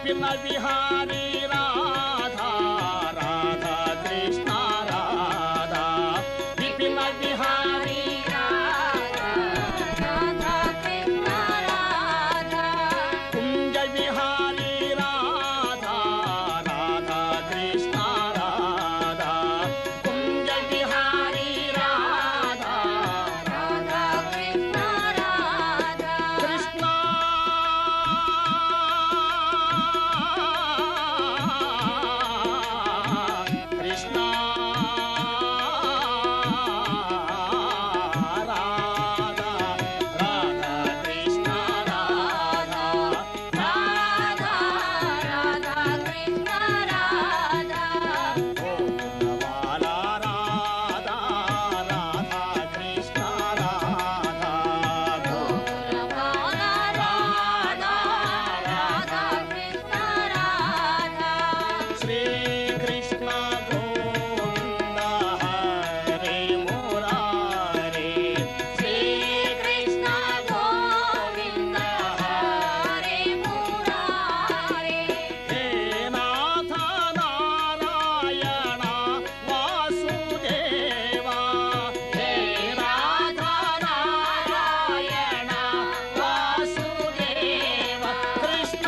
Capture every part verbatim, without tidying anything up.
విపిన విహారీ రాధా రాధా కృష్ణ రాధా విపిన విహారీ రాధా రాధా కృష్ణ రాధా కుంజ విహారీ రాధా రాధా కృష్ణ రాధా కుంజ విహారీ రాధా రాధా కృష్ణ రాధా కృష్ణ కృష్ణ రాధా రాధా కృష్ణ రాధా రాధా రాధా కృష్ణ రాధా గోకులవాల రాధా రాధా కృష్ణ రాధా గోకులవాల రాధా రాధా కృష్ణ రాధా శ్రీ కృష్ణ గోవింద హరే మురారే శ్రీ కృష్ణ గోవింద హరే మురారే హే నాథ నారాయణ వాసుదేవా హే నాథ నారాయణ వాసుదేవా కృష్ణ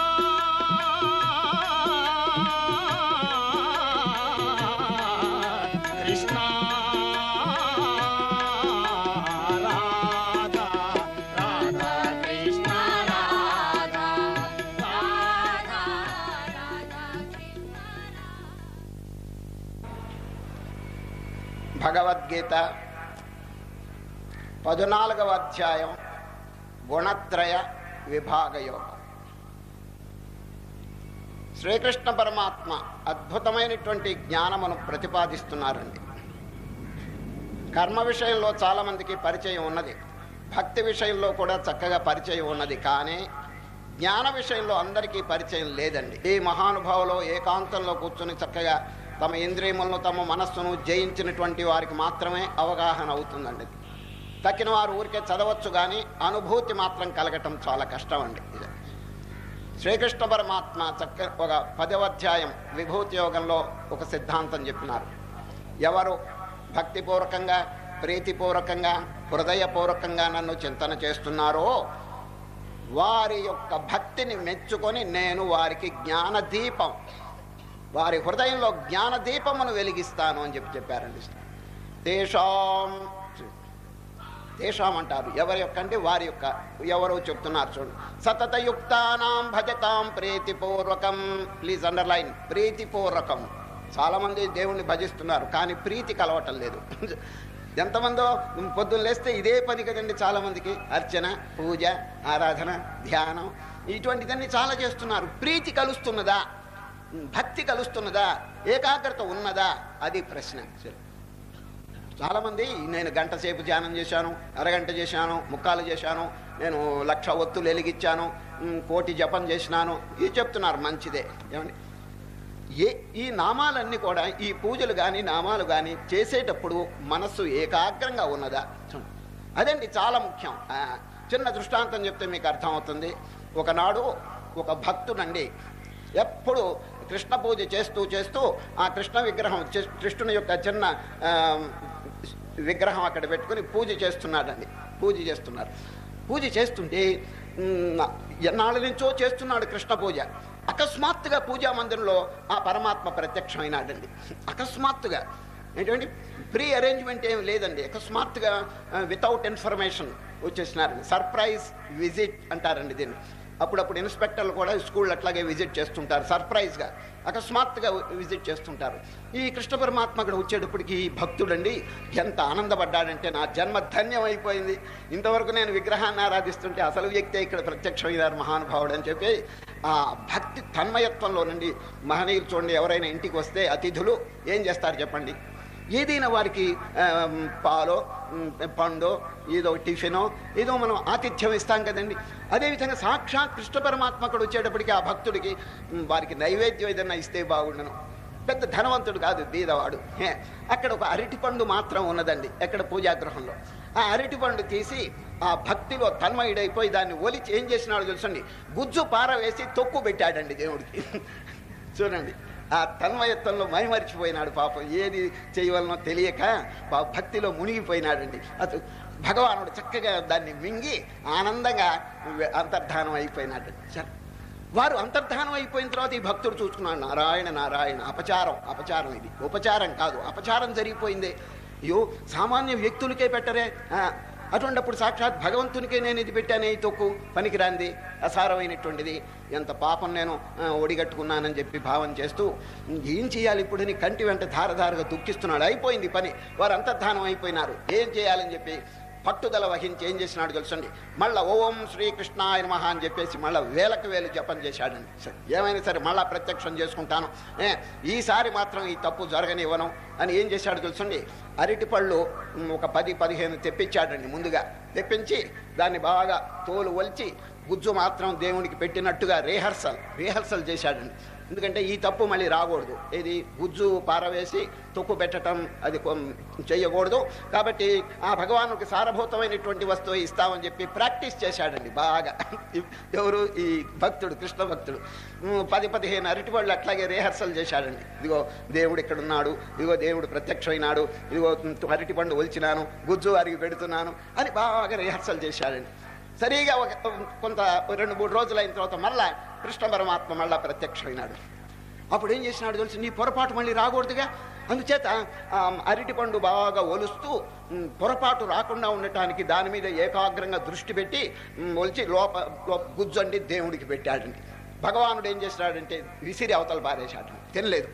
కృష్ణ రాధా రాధా కృష్ణ రాధా రాధా రాధా కృష్ణ భగవద్గీత పద్నాలుగవ అధ్యాయం గుణత్రయ విభాగ యోగం. శ్రీకృష్ణ పరమాత్మ అద్భుతమైనటువంటి జ్ఞానమును ప్రతిపాదిస్తున్నారండి. కర్మ విషయంలో చాలామందికి పరిచయం ఉన్నది, భక్తి విషయంలో కూడా చక్కగా పరిచయం ఉన్నది, కానీ జ్ఞాన విషయంలో అందరికీ పరిచయం లేదండి. ఈ మహానుభావులు ఏకాంతంలో కూర్చొని చక్కగా తమ ఇంద్రియములను తమ మనస్సును జయించినటువంటి వారికి మాత్రమే అవగాహన అవుతుందండి. తక్కిన వారు ఊరికే చదవచ్చు, కానీ అనుభూతి మాత్రం కలగటం చాలా కష్టం అండి. ఇది శ్రీకృష్ణ పరమాత్మ చక్క ఒక పదవ అధ్యాయం విభూతి యోగంలో ఒక సిద్ధాంతం చెప్పినారు. ఎవరు భక్తిపూర్వకంగా ప్రీతిపూర్వకంగా హృదయపూర్వకంగా నన్ను చింతన చేస్తున్నారో వారి యొక్క భక్తిని మెచ్చుకొని నేను వారికి జ్ఞానదీపం, వారి హృదయంలో జ్ఞానదీపమును వెలిగిస్తాను అని చెప్పి చెప్పారండి. తేషాం తేషాం అంటారు ఎవరి యొక్క అంటే వారి యొక్క, ఎవరో చెప్తున్నారు చూడండి. సతతయుక్తానాం భజతాం ప్రీతిపూర్వకం. ప్లీజ్ అండర్లైన్, ప్రీతిపూర్వకం. చాలామంది దేవుణ్ణి భజిస్తున్నారు కానీ ప్రీతి కలవటం లేదు. ఎంతమందో పొద్దున్న లేస్తే ఇదే పని కదండి చాలామందికి, అర్చన, పూజ, ఆరాధన, ధ్యానం ఇటువంటిదన్నీ చాలా చేస్తున్నారు. ప్రీతి కలుస్తున్నదా, భక్తి కలుస్తున్నదా, ఏకాగ్రత ఉన్నదా, అది ప్రశ్న. చాలామంది నేను గంట సేపు ధ్యానం చేశాను, అరగంట చేశాను, ముక్కాలు చేశాను, నేను లక్ష ఒత్తులు వెలిగించాను, కోటి జపం చేసినాను, ఇది చెప్తున్నారు. మంచిదే. ఏమండి, ఏ ఈ నామాలన్నీ కూడా, ఈ పూజలు కానీ నామాలు కానీ చేసేటప్పుడు మనస్సు ఏకాగ్రంగా ఉన్నదా, అదండి చాలా ముఖ్యం. చిన్న దృష్టాంతం చెప్తే మీకు అర్థమవుతుంది. ఒకనాడు ఒక భక్తుడండి ఎప్పుడు కృష్ణ పూజ చేస్తూ చేస్తూ ఆ కృష్ణ విగ్రహం, కృష్ణుని యొక్క చిన్న విగ్రహం అక్కడ పెట్టుకుని పూజ చేస్తున్నాడండి. పూజ చేస్తున్నారు. పూజ చేస్తుంటే ఎన్నాళ్ళ నుంచో చేస్తున్నాడు కృష్ణ పూజ. అకస్మాత్తుగా పూజా మందిరంలో ఆ పరమాత్మ ప్రత్యక్షమైనాడండి. అకస్మాత్తుగా ఏంటండి, ప్రీ అరేంజ్మెంట్ ఏం లేదండి, అకస్మాత్తుగా వితౌట్ ఇన్ఫర్మేషన్ వచ్చేసినారండి. సర్ప్రైజ్ విజిట్ అంటారండి దీన్ని. అప్పుడప్పుడు ఇన్స్పెక్టర్లు కూడా స్కూళ్ళు అట్లాగే విజిట్ చేస్తుంటారు, సర్ప్రైజ్గా అకస్మాత్తుగా విజిట్ చేస్తుంటారు. ఈ కృష్ణ పరమాత్మ అక్కడ వచ్చేటప్పటికి ఈ భక్తుడండి ఎంత ఆనందపడ్డాడంటే, నా జన్మ ధన్యం అయిపోయింది, ఇంతవరకు నేను విగ్రహాన్ని ఆరాధిస్తుంటే అసలు వ్యక్తే ఇక్కడ ప్రత్యక్షమయ్యారు మహానుభావుడు అని చెప్పి ఆ భక్తి తన్మయత్వంలో నుండి మహనీయులు చూడండి, ఎవరైనా ఇంటికి వస్తే అతిథులు ఏం చేస్తారు చెప్పండి, ఏదైనా వారికి పాలో పండో ఏదో టిఫినో ఏదో మనం ఆతిథ్యం ఇస్తాం కదండి. అదేవిధంగా సాక్షాత్ కృష్ణ పరమాత్మకుడు వచ్చేటప్పటికి ఆ భక్తుడికి వారికి నైవేద్యం ఏదైనా ఇస్తే బాగుండను. పెద్ద ధనవంతుడు కాదు, బీదవాడు. అక్కడ ఒక అరటి పండు మాత్రం ఉన్నదండి ఎక్కడ పూజాగృహంలో. ఆ అరటి పండు తీసి ఆ భక్తిలో తన్మయుడైపోయి దాన్ని ఒలిచి ఏం చేసినాడు తెలుసండి, గుజ్జు పారవేసి తొక్కు పెట్టాడండి దేవుడికి. చూడండి, ఆ తన్మయత్వంలో మైమరిచిపోయినాడు పాపం, ఏది చేయవలనో తెలియక భక్తిలో మునిగిపోయినాడండి. అతను భగవానుడు చక్కగా దాన్ని మింగి ఆనందంగా అంతర్ధానం అయిపోయినాడు. వారు అంతర్ధానం అయిపోయిన తర్వాత ఈ భక్తుడు చూసుకున్నాడు, నారాయణ నారాయణ, అపచారం అపచారం, ఇది ఉపచారం కాదు, అపచారం జరిగిపోయింది. అయ్యో, సామాన్య వ్యక్తులకే పెట్టరే, అటువంటిప్పుడు సాక్షాత్ భగవంతునికే నేను ఇది పెట్టానే, ఈ తొక్కు పనికిరాంది, అసారమైనటువంటిది, ఎంత పాపం నేను ఒడిగట్టుకున్నానని చెప్పి భావం చేస్తూ ఏం చేయాలి ఇప్పుడని కంటి వెంట ధారధారగా దుఃఖిస్తున్నాడు. అయిపోయింది పని, వారు అంతర్ధానం అయిపోయినారు. ఏం చేయాలని చెప్పి పట్టుదల వహించి ఏం చేసినాడు తెలుసండి, మళ్ళా ఓం శ్రీకృష్ణాయ నమః అని చెప్పేసి మళ్ళీ వేలకు వేలు జపం చేశాడండి. సరే, ఏమైనా సరే మళ్ళా ప్రత్యక్షం చేసుకుంటాను, ఏ ఈసారి మాత్రం ఈ తప్పు జరగనివ్వను అని ఏం చేశాడు తెలుసండి, అరటి పళ్ళు ఒక పది పదిహేను తెప్పించాడండి. ముందుగా తెప్పించి దాన్ని బాగా తోలు ఒలిచి గుజ్జు మాత్రం దేవునికి పెట్టినట్టుగా రిహర్సల్ రిహర్సల్ చేశాడండి. ఎందుకంటే ఈ తప్పు మళ్ళీ రాకూడదు, ఇది గుజ్జు పారవేసి తొక్కు పెట్టడం అది చెయ్యకూడదు. కాబట్టి ఆ భగవానుడికి సారభూతమైనటువంటి వస్తువు ఇస్తామని చెప్పి ప్రాక్టీస్ చేశాడండి బాగా. ఎవరు? ఈ భక్తుడు, కృష్ణ భక్తుడు. పది పదిహేను అరటిపళ్ళు అట్లాగే రిహర్సల్ చేశాడండి. ఇదిగో దేవుడు ఇక్కడున్నాడు, ఇదిగో దేవుడు ప్రత్యక్షమైనాడు, ఇదిగో అరటి పండు ఒలిచినాను, గుజ్జు అరిగి పెడుతున్నాను అని బాగా రిహర్సల్ చేశాడండి. సరిగా ఒక కొంత రెండు మూడు రోజులు అయిన తర్వాత మళ్ళా కృష్ణ పరమాత్మ మళ్ళా ప్రత్యక్షమైనాడు. అప్పుడు ఏం చేసినాడు తెలుసు, నీ పొరపాటు మళ్ళీ రాకూడదుగా, అందుచేత అరటి పండు బాగా ఒలుస్తూ పొరపాటు రాకుండా ఉండటానికి దాని మీద ఏకాగ్రంగా దృష్టి పెట్టి ఒలిచి లోప గుజ్జండి దేవుడికి పెట్టాడండి. భగవానుడు ఏం చేసినాడంటే విసిరి అవతల పారేశాడు, తినలేదు.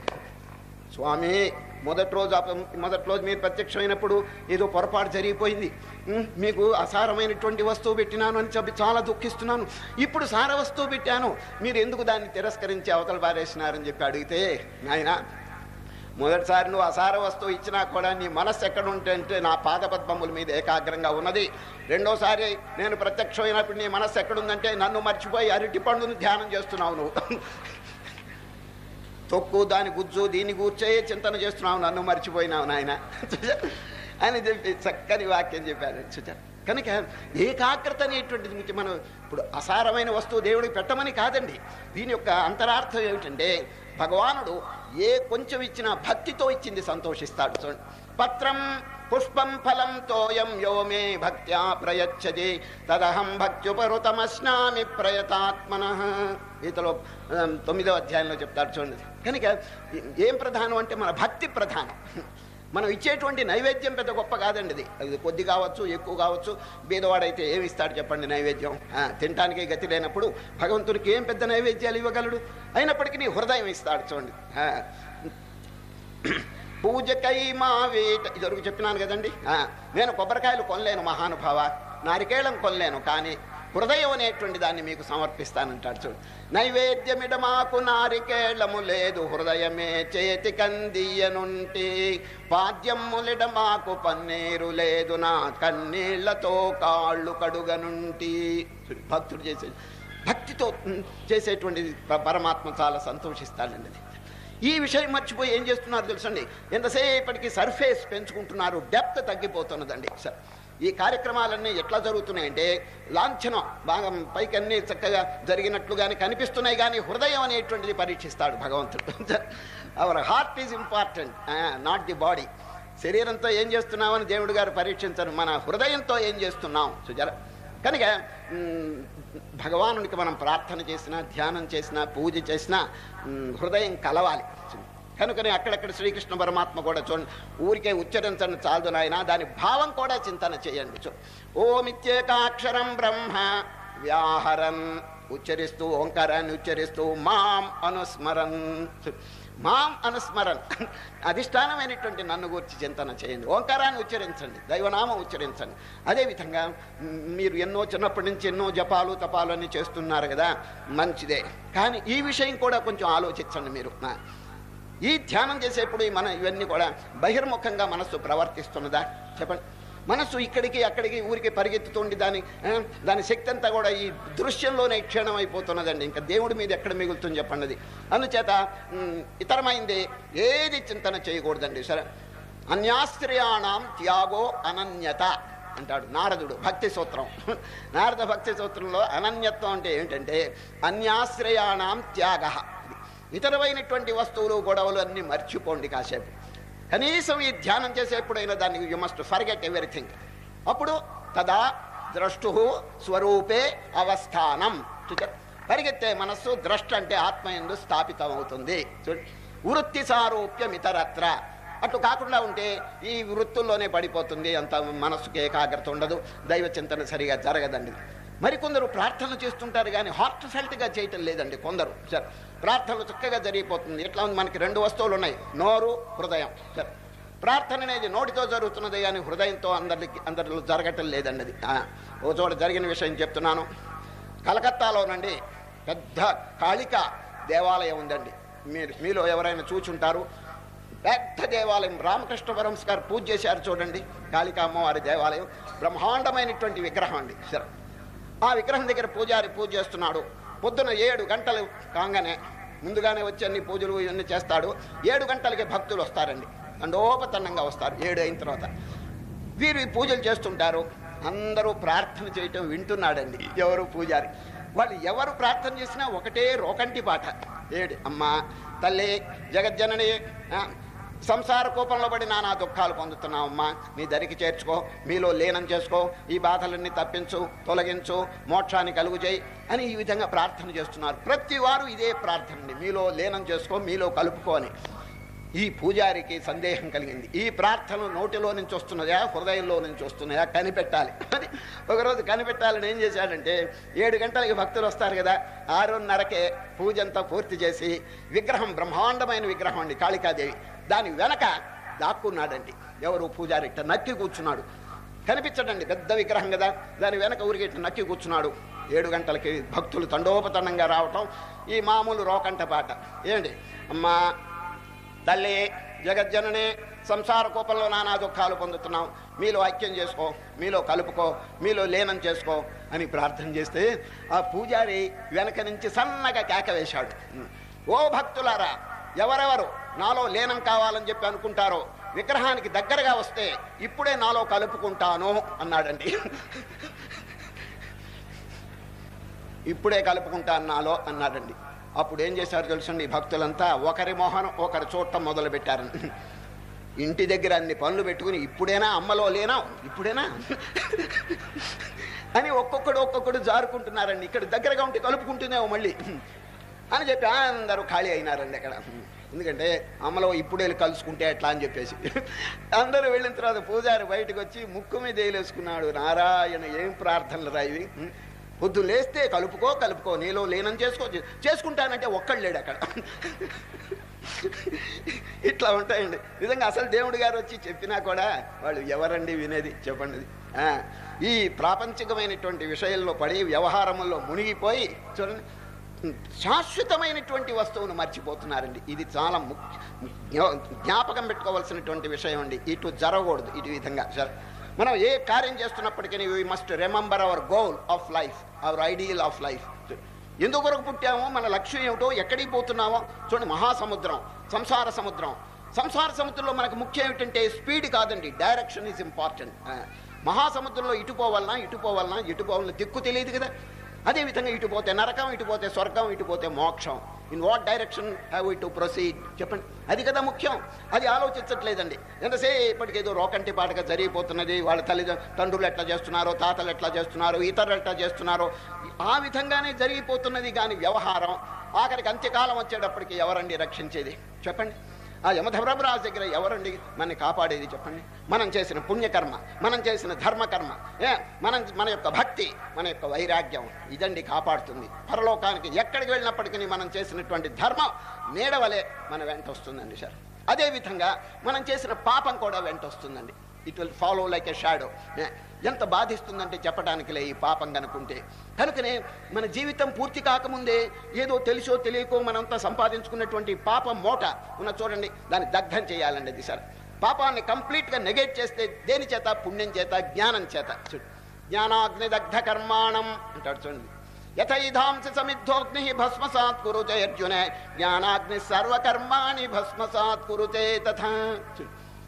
స్వామి, మొదటి రోజు మొదటి రోజు మీరు ప్రత్యక్షమైనప్పుడు ఏదో పొరపాటు జరిగిపోయింది, మీకు అసారమైనటువంటి వస్తువు పెట్టినాను అని చెప్పి చాలా దుఃఖిస్తున్నాను. ఇప్పుడు సార వస్తువు పెట్టాను, మీరు ఎందుకు దాన్ని తిరస్కరించి అవతల పారేసినారని చెప్పి అడిగితే, నాయన మొదటిసారి నువ్వు అసార వస్తువు ఇచ్చినా కూడా నీ మనస్సు ఎక్కడ ఉంటే నా పాదపద్మముల మీద ఏకాగ్రంగా ఉన్నది. రెండోసారి నేను ప్రత్యక్షమైనప్పుడు నీ మనస్సు ఎక్కడుందంటే నన్ను మర్చిపోయి అరటి పండును ధ్యానం చేస్తున్నావు, నువ్వు తొక్కు దాని గుజ్జు దీన్ని కూర్చే చింతన చేస్తున్నావు, నన్ను మర్చిపోయినావు నాయన అని చెప్పి చక్కని వాక్యం చెప్పారు. చూచారు కనుక ఏకాగ్రత అనేటువంటిది మనం ఇప్పుడు అసారమైన వస్తువు దేవుడికి పెట్టమని కాదండి. దీని యొక్క అంతరార్థం ఏమిటంటే భగవానుడు ఏ కొంచెం ఇచ్చినా భక్తితో ఇచ్చింది సంతోషిస్తాడు. చూడండి, పత్రం పుష్పం ఫలం తోయం యో మే భక్త్యా ప్రయచ్చతి తదహం భక్త్యుపరుతమస్నామి ప్రయతాత్మనః. గీతలో తొమ్మిదో అధ్యాయంలో చెప్తాడు. చూడండి, కనుక ఏం ప్రధానం అంటే మన భక్తి ప్రధానం. మనం ఇచ్చేటువంటి నైవేద్యం పెద్ద గొప్ప కాదండి, అది అది కొద్ది కావచ్చు, ఎక్కువ కావచ్చు. బీదవాడైతే ఏమి ఇస్తాడు చెప్పండి నైవేద్యం? తినటానికే గతి లేనప్పుడు భగవంతునికి ఏం పెద్ద నైవేద్యాలు ఇవ్వగలడు? అయినప్పటికీ నీ హృదయం ఇస్తాడు. చూడండి, పూజకై మా వేట ఇదివరకు చెప్పినాను కదండి. నేను కొబ్బరికాయలు కొనలేను మహానుభావ, నారికేళం కొనలేను, కానీ హృదయం అనేటువంటి దాన్ని మీకు సమర్పిస్తానంటాడు. చూడు, నైవేద్యమిడమాకు నారికేళము లేదు, హృదయమే చేతి కందియనుంటి, పాద్యములిడమాకు పన్నీరు లేదు, నా కన్నీళ్లతో కాళ్ళు కడుగనుంటి. భక్తుడు చేసే భక్తితో చేసేటువంటి పరమాత్మ చాలా సంతోషిస్తాడండి. ఈ విషయం మర్చిపోయి ఏం చేస్తున్నారు తెలుసండి, ఎంతసేపటికి సర్ఫేస్ పెంచుకుంటున్నారు, డెప్త్ తగ్గిపోతున్నదండి. సార్, ఈ కార్యక్రమాలన్నీ ఎట్లా జరుగుతున్నాయంటే లాంఛనం బాగా పైకి అన్నీ చక్కగా జరిగినట్లుగానే కనిపిస్తున్నాయి, కానీ హృదయం అనేటువంటిది పరీక్షిస్తాడు భగవంతుడు. Our heart is important, not the body. శరీరంతో ఏం చేస్తున్నామని దేవుడు గారు పరీక్షించరు, మన హృదయంతో ఏం చేస్తున్నాం. సుజర కనుక భగవానునికి మనం ప్రార్థన చేసినా, ధ్యానం చేసినా, పూజ చేసినా హృదయం కలవాలి. కనుకనే అక్కడక్కడ శ్రీకృష్ణ పరమాత్మ కూడా చూడండి, ఊరికే ఉచ్చరించండి చాలు నాయన, దాని భావం కూడా చింతన చేయండి. చూ ఓమిత్యేకాక్షరం బ్రహ్మ వ్యాహరన్, ఉచ్చరిస్తూ ఓంకారాన్ని ఉచ్చరిస్తూ మాం అనుస్మరన్, మాం అనుస్మరన్, అధిష్టానమైనటువంటి నన్ను గురించి చింతన చేయండి. ఓంకారాన్ని ఉచ్చరించండి, దైవనామం ఉచ్చరించండి. అదేవిధంగా మీరు ఎన్నో చిన్నప్పటి నుంచి ఎన్నో జపాలు తపాలు అన్నీ చేస్తున్నారు కదా, మంచిదే, కానీ ఈ విషయం కూడా కొంచెం ఆలోచించండి మీరు. ఈ ధ్యానం చేసేప్పుడు మన ఇవన్నీ కూడా బహిర్ముఖంగా మనస్సు ప్రవర్తిస్తున్నదా చెప్పండి? మనస్సు ఇక్కడికి అక్కడికి ఊరికి పరిగెత్తుతుండి దాని దాని శక్తి అంతా కూడా ఈ దృశ్యంలోనే క్షీణం అయిపోతున్నదండి. ఇంకా దేవుడి మీద ఎక్కడ మిగులుతుంది చెప్పండి? అది అందుచేత ఇతరమైంది ఏది చింతన చేయకూడదండి. సరే, అన్యాశ్రయాణం త్యాగో అనన్యత. అంటాడు నారదుడు భక్తి సూత్రం. నారద భక్తి సూత్రంలో అనన్యత్వం అంటే ఏమిటంటే అన్యాశ్రయాణం త్యాగ. ఇతరమైనటువంటి వస్తువులు గొడవలు అన్నీ మర్చిపోండి కాసేపు. కనీసం ఈ ధ్యానం చేసేప్పుడైనా దాన్ని యు మస్ట్ ఫర్గెట్ ఎవ్రీథింగ్. అప్పుడు తదా ద్రష్టు స్వరూపే అవస్థానం. పరిగెత్తే మనస్సు ద్రష్ట అంటే ఆత్మయందు స్థాపితం అవుతుంది. వృత్తి సారూప్యం ఇతరత్ర. అటు కాకుండా ఉంటే ఈ వృత్తుల్లోనే పడిపోతుంది, అంత మనస్సుకి ఏకాగ్రత ఉండదు, దైవ చింతన సరిగా జరగదండి. మరికొందరు ప్రార్థనలు చేస్తుంటారు కానీ హార్ట్ ఫెల్ట్గా చేయటం లేదండి. కొందరు సార్ ప్రార్థనలు చక్కగా జరిగిపోతుంది. ఎట్లా ఉంది, మనకి రెండు వస్తువులు ఉన్నాయి, నోరు, హృదయం. సార్ ప్రార్థన అనేది నోటితో జరుగుతున్నది కానీ హృదయంతో అందరికి అందరిలో జరగటం లేదండి. అది ఓ చోట జరిగిన విషయం చెప్తున్నాను. కలకత్తాలోనండి పెద్ద కాళిక దేవాలయం ఉందండి. మీరు మీలో ఎవరైనా చూచుంటారు. పెద్ద దేవాలయం, రామకృష్ణ పరమహంస గారు పూజ చేశారు చూడండి. కాళికా అమ్మవారి దేవాలయం బ్రహ్మాండమైనటువంటి విగ్రహం అండి. సరే ఆ విగ్రహం దగ్గర పూజారి పూజ చేస్తున్నాడు. పొద్దున ఏడు గంటలు కాగానే ముందుగానే వచ్చి అన్ని పూజలు ఇవన్నీ చేస్తాడు. ఏడు గంటలకి భక్తులు వస్తారండి, దండోపతన్నంగా వస్తారు. ఏడు అయిన తర్వాత వీరు పూజలు చేస్తుంటారు. అందరూ ప్రార్థన చేయటం వింటున్నాడండి ఎవరు పూజారి. వాళ్ళు ఎవరు ప్రార్థన చేసినా ఒకటే రోకంటి పాట. ఏడు అమ్మా తల్లి జగజ్జనని, సంసార కూపంలో పడి నానా దుఃఖాలు పొందుతున్నావమ్మా, నీ దరికి చేర్చుకో, మీలో లీనం చేసుకో, ఈ బాధలన్నీ తప్పించు, తొలగించు, మోక్షాన్ని కలుగు చేయి అని ఈ విధంగా ప్రార్థన చేస్తున్నారు. ప్రతి వారు ఇదే ప్రార్థన అండి, మీలో లీనం చేసుకో, మీలో కలుపుకో అని. ఈ పూజారికి సందేహం కలిగింది, ఈ ప్రార్థన నోటిలో నుంచి వస్తున్నదా హృదయంలో నుంచి వస్తున్నాయా కనిపెట్టాలి. అది ఒకరోజు కనిపెట్టాలని ఏం చేశాడంటే, ఏడు గంటలకి భక్తులు వస్తారు కదా, ఆరున్నరకే పూజ అంతా పూర్తి చేసి విగ్రహం, బ్రహ్మాండమైన విగ్రహం అండి కాళికాదేవి, దాని వెనక దాక్కున్నాడండి. ఎవరు పూజారి ఇట్ట నక్కి కూర్చున్నాడు, కనిపించడండి, పెద్ద విగ్రహం కదా, దాని వెనక ఊరికి ఇట్ట నక్కి కూర్చున్నాడు. ఏడు గంటలకి భక్తులు తండోపతండంగా రావటం, ఈ మామూలు రోకంట పాట. ఏంటి అమ్మా తల్లి జగజ్జనని, సంసార కోపంలో నానా దుఃఖాలు పొందుతున్నాం, మీలో ఐక్యం చేసుకో, మీలో కలుపుకో, మీలో లీనం చేసుకో అని ప్రార్థన చేస్తే ఆ పూజారి వెనక నుంచి సన్నగా కేక వేశాడు. ఓ భక్తులారా, ఎవరెవరు నాలో లీనం కావాలని చెప్పి అనుకుంటారో విగ్రహానికి దగ్గరగా వస్తే ఇప్పుడే నాలో కలుపుకుంటాను అన్నాడండి. ఇప్పుడే కలుపుకుంటాను నాలో అన్నాడండి. అప్పుడు ఏం చేశారు తెలుసండి, భక్తులంతా ఒకరి మోహనం ఒకరి చూడటం మొదలు పెట్టారండి. ఇంటి దగ్గర అన్ని పనులు పెట్టుకుని ఇప్పుడేనా అమ్మలో లేనా, ఇప్పుడేనా అని ఒక్కొక్కడు ఒక్కొక్కడు జారుకుంటున్నారండి. ఇక్కడ దగ్గరగా ఉంటే కలుపుకుంటున్నావు మళ్ళీ అని చెప్పి అందరూ ఖాళీ అయినారండి అక్కడ. ఎందుకంటే అమ్మలో ఇప్పుడే కలుసుకుంటే ఎట్లా అని చెప్పేసి అందరూ వెళ్ళిన తర్వాత పూజారి బయటకు వచ్చి ముక్కు మీద వేలేసుకున్నాడు. నారాయణ, ఏం ప్రార్థనలు రా ఇవి, పొద్దు లేస్తే కలుపుకో కలుపుకో, నీలో లీనం చేసుకో, చేసుకుంటానంటే ఒక్కడు లేడు అక్కడ. ఇట్లా ఉంటాయండి నిజంగా. అసలు దేవుడు గారు వచ్చి చెప్పినా కూడా వాళ్ళు ఎవరండి వినేది చెప్పండి. ఈ ప్రాపంచికమైనటువంటి విషయంలో పడి వ్యవహారముల్లో మునిగిపోయి చూడండి, శాశ్వతమైనటువంటి వస్తువును మర్చిపోతున్నారండి. ఇది చాలా జ్ఞాపకం పెట్టుకోవాల్సినటువంటి విషయం అండి. ఇటు జరగకూడదు ఇటు విధంగా. సరే, మనం ఏ కార్యం చేస్తున్నప్పటికీ we must remember our goal of life, our ideal of life. ఎందుకు కొరకు పుట్టామో, మన లక్ష్యం ఏమిటో, ఎక్కడికి పోతున్నామో చూడండి. మహాసముద్రం, సంసార సముద్రం. సంసార సముద్రంలో మనకు ముఖ్యం ఏమిటంటే స్పీడ్ కాదండి, డైరెక్షన్ ఈజ్ ఇంపార్టెంట్. మహాసముద్రంలో ఇటు పోవాలన్నా ఇటు పోవాలన్నా ఇటు పోవాలన్నా దిక్కు తెలియదు కదా. అదేవిధంగా ఇటు పోతే నరకం, ఇటు పోతే స్వర్గం, ఇటు పోతే మోక్షం. In what direction have we to proceed చెప్పండి. అది కదా ముఖ్యం. అది ఆలోచించట్లేదండి. ఎంతసేపటికేదో రోకంటి పాటగా జరిగిపోతున్నది. వాళ్ళ తల్లి తండ్రులు ఎట్లా చేస్తున్నారో, తాతలు ఎట్లా చేస్తున్నారో, ఇతరులు ఎట్లా చేస్తున్నారో, ఆ విధంగానే జరిగిపోతున్నది. కానీ వ్యవహారం ఆఖరికి అంత్యకాలం వచ్చేటప్పటికి ఎవరండి రక్షించేది చెప్పండి? ఆ యమధర్మరాజు దగ్గర ఎవరండి మనని కాపాడేది చెప్పండి? మనం చేసిన పుణ్యకర్మ, మనం చేసిన ధర్మకర్మ, ఏ మనం మన యొక్క భక్తి, మన యొక్క వైరాగ్యం, ఇదండి కాపాడుతుంది. పరలోకానికి ఎక్కడికి వెళ్ళినప్పటికీ మనం చేసినటువంటి ధర్మం నీడవలే మన వెంట వస్తుందండి సార్. అదేవిధంగా మనం చేసిన పాపం కూడా వెంట వస్తుందండి. It will follow like a shadow. ఎంత బాధిస్తుందంటే చెప్పడానికి లే ఈ పాపం కనుకుంటే. కనుకనే మన జీవితం పూర్తి కాకముందే ఏదో తెలిసో తెలియకో మనంతా సంపాదించుకున్నటువంటి పాపం మూట ఉన్న చూడండి, దాన్ని దగ్ధం చేయాలండి. అది సార్, పాపాన్ని కంప్లీట్గా నెగెట్ చేస్తే దేని చేత? పుణ్యం చేత, జ్ఞానం చేత. చూడు, జ్ఞానాగ్ని దగ్ధ కర్మాణం అంటాడు చూడండి. యథైధాంసి సమిద్ధోగ్ని భస్మసాత్ కురుతే అర్జున, జ్ఞానాగ్ని సర్వకర్మాణి భస్మసాత్ కురుతే తథా.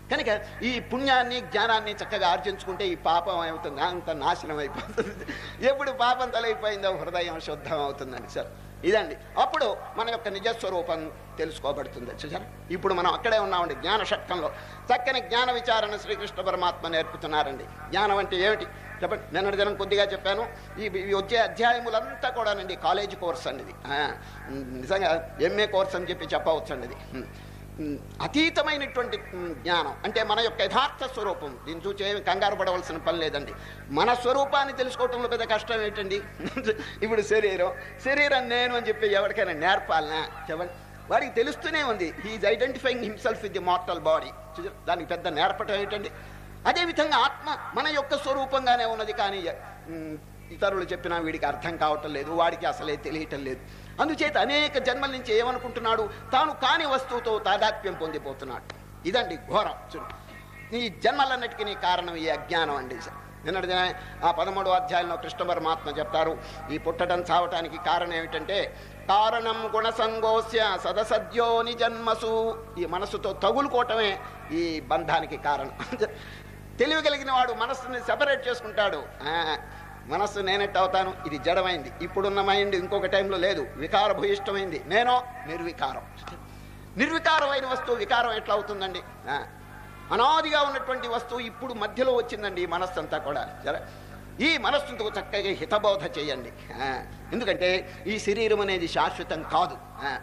కనుక ఈ పుణ్యాన్ని జ్ఞానాన్ని చక్కగా ఆర్జించుకుంటే ఈ పాపం ఏమవుతుంది, అంత నాశనం అయిపోతుంది. ఎప్పుడు పాపం తలైపోయిందో హృదయం శుద్ధం అవుతుందని సార్. ఇదండి అప్పుడు మన యొక్క నిజస్వరూపం తెలుసుకోబడుతుంది చూసారా. ఇప్పుడు మనం అక్కడే ఉన్నామండి జ్ఞాన షట్కంలో. చక్కని జ్ఞాన విచారణ శ్రీకృష్ణ పరమాత్మ నేర్పుతున్నారండి. జ్ఞానం అంటే ఏమిటి చెప్పండి. నిన్నటి దినం కొద్దిగా చెప్పాను. ఈ వచ్చే అధ్యాయములంతా కూడానండి కాలేజీ కోర్స్ అండి ఇది. నిజంగా ఎంఏ కోర్స్ అని చెప్పి చెప్పవచ్చు అండి ఇది. అతీతమైనటువంటి జ్ఞానం అంటే మన యొక్క యథార్థ స్వరూపం. దీన్ని చూసి ఏమి కంగారు పడవలసిన పని లేదండి. మన స్వరూపాన్ని తెలుసుకోవటంలో పెద్ద కష్టం ఏంటండి. ఇప్పుడు శరీరం శరీరం నేను అని చెప్పి ఎవరికైనా నేర్పాలనా చెప్పండి. వాడికి తెలుస్తూనే ఉంది. He is identifying himself with the mortal body. దానికి పెద్ద నేర్పటం ఏంటండి. అదేవిధంగా ఆత్మ మన యొక్క స్వరూపంగానే ఉన్నది. కానీ ఇతరులు చెప్పినా వీడికి అర్థం కావటం లేదు, వాడికి అసలే తెలియటం లేదు. అందుచేత అనేక జన్మల నుంచి ఏమనుకుంటున్నాడు, తాను కాని వస్తువుతో తాదాత్మ్యం పొందిపోతున్నాడు. ఇదండి ఘోరం. ఈ జన్మలన్నిటికీ కారణం ఈ అజ్ఞానం అండి. నిన్నటి ఆ పదమూడవ అధ్యాయంలో కృష్ణ పరమాత్మ చెప్తారు, ఈ పుట్టడం చావటానికి కారణం ఏమిటంటే కారణం గుణసంగోస్య సదసద్యోని జన్మసు. ఈ మనసుతో తగులుకోవటమే ఈ బంధానికి కారణం. తెలివి కలిగిన వాడు మనస్సుని సెపరేట్ చేసుకుంటాడు. మనస్సు నేనెట్ అవుతాను, ఇది జడమైంది, ఇప్పుడున్న మైండ్ ఇంకొక టైంలో లేదు, వికార భూయిష్టమైంది, నేనో నిర్వికారం. నిర్వికారమైన వస్తువు వికారం ఎట్లా అవుతుందండి. అనాదిగా ఉన్నటువంటి వస్తువు ఇప్పుడు మధ్యలో వచ్చిందండి ఈ మనస్సు అంతా కూడా. ఈ మనస్సుతో చక్కగా హితబోధ చేయండి. ఎందుకంటే ఈ శరీరం అనేది శాశ్వతం కాదు.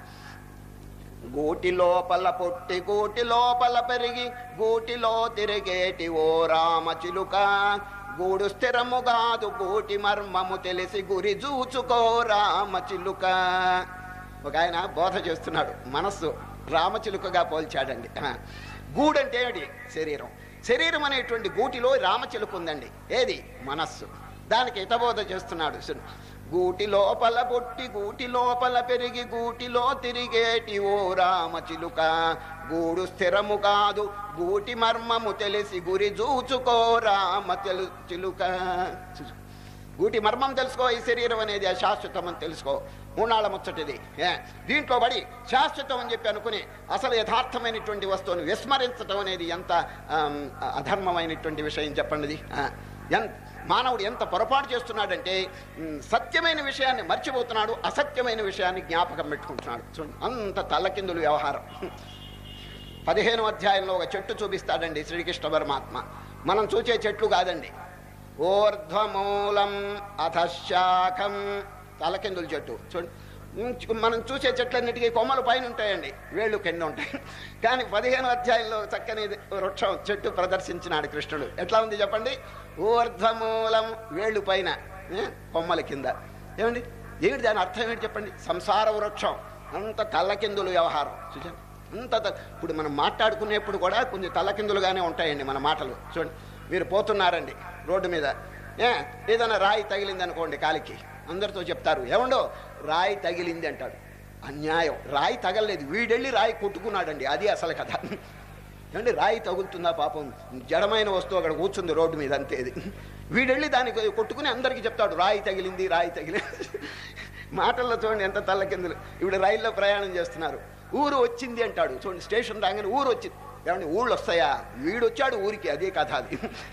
గూటి లోపల పొట్టి గూటి లోపల పెరిగి గూటిలో తిరిగేటి ఓ రామ చిలుక, గూడు స్థిరము కాదు గూటి మర్మము తెలిసి గురి చూచుకో రామ చిలుక. ఒక ఆయన బోధ చేస్తున్నాడు, మనస్సు రామచిలుకగా పోల్చాడండి. గూడంటే ఏమిటి? శరీరం. శరీరం అనేటువంటి గూటిలో రామచిలుక ఉందండి. ఏది? మనస్సు. దానికి హితబోధ చేస్తున్నాడు. గూటి లోపల పొట్టి గూటి లోపల పెరిగి గూటిలో తిరిగేటి ఓ రామ చిలుక, గూడు స్థిరము కాదు గూటి మర్మము తెలిసి గురి చూచుకో రామ తెలు చిలుక. గూటి మర్మం తెలుసుకో. ఈ శరీరం అనేది అశాశ్వతం అని తెలుసుకో. మూనాళ్ళ ముచ్చటిది. దీంట్లో పడి శాశ్వతం అని చెప్పి అనుకుని అసలు యథార్థమైనటువంటి వస్తువుని విస్మరించడం అనేది ఎంత అధర్మమైనటువంటి విషయం చెప్పండి. ఎంత మానవుడు ఎంత పొరపాటు చేస్తున్నాడంటే సత్యమైన విషయాన్ని మర్చిపోతున్నాడు, అసత్యమైన విషయాన్ని జ్ఞాపకం పెట్టుకుంటున్నాడు. చూడండి అంత తల్లకిందులు వ్యవహారం. పదిహేను అధ్యాయంలో ఒక చెట్టు చూపిస్తాడండి శ్రీకృష్ణ పరమాత్మ. మనం చూసే చెట్లు కాదండి. ఊర్ధ్వమూలం అధశాఖం, తలకిందుల చెట్టు. చూడండి మనం చూసే చెట్లన్నిటికీ కొమ్మలు పైన ఉంటాయండి, వేళ్ళు కింద ఉంటాయి. కానీ పదిహేను అధ్యాయంలో చక్కని వృక్షం చెట్టు ప్రదర్శించినాడు కృష్ణుడు. ఎట్లా ఉంది చెప్పండి? ఊర్ధ్వమూలం, వేళ్ళు పైన, కొమ్మల కింద. ఏమండి ఏమిటి దాని అర్థం ఏంటి చెప్పండి? సంసార వృక్షం. అంత తల్లకిందులు వ్యవహారం. చూసాను అంత. ఇప్పుడు మనం మాట్లాడుకునేప్పుడు కూడా కొంచెం తల్లకిందులుగానే ఉంటాయండి మన మాటలు. చూడండి మీరు పోతున్నారండి రోడ్డు మీద, ఏ ఏదైనా రాయి తగిలింది అనుకోండి కాలికి, అందరితో చెప్తారు ఏమండో రాయి తగిలింది అంటాడు. అన్యాయం. రాయి తగలలేదు, వీడెళ్ళి రాయి కొట్టుకున్నాడండి. అది అసలు కదా. ఏమండి రాయి తగులుతుందా పాపం, జడమైన వస్తువు అక్కడ కూర్చుంది రోడ్డు మీద, అంతేది. వీడెళ్ళి దానికి కొట్టుకుని అందరికీ చెప్తాడు రాయి తగిలింది రాయి తగిలింది. మాటల్లో చూడండి ఎంత తల్లకిందులు. ఇప్పుడు రైల్లో ప్రయాణం చేస్తున్నారు, ఊరు వచ్చింది అంటాడు. చూడండి స్టేషన్ రాగానే ఊరు వచ్చింది. ఏమండి ఊళ్ళు వస్తాయా? వీడొచ్చాడు ఊరికి, అదే కథ అది.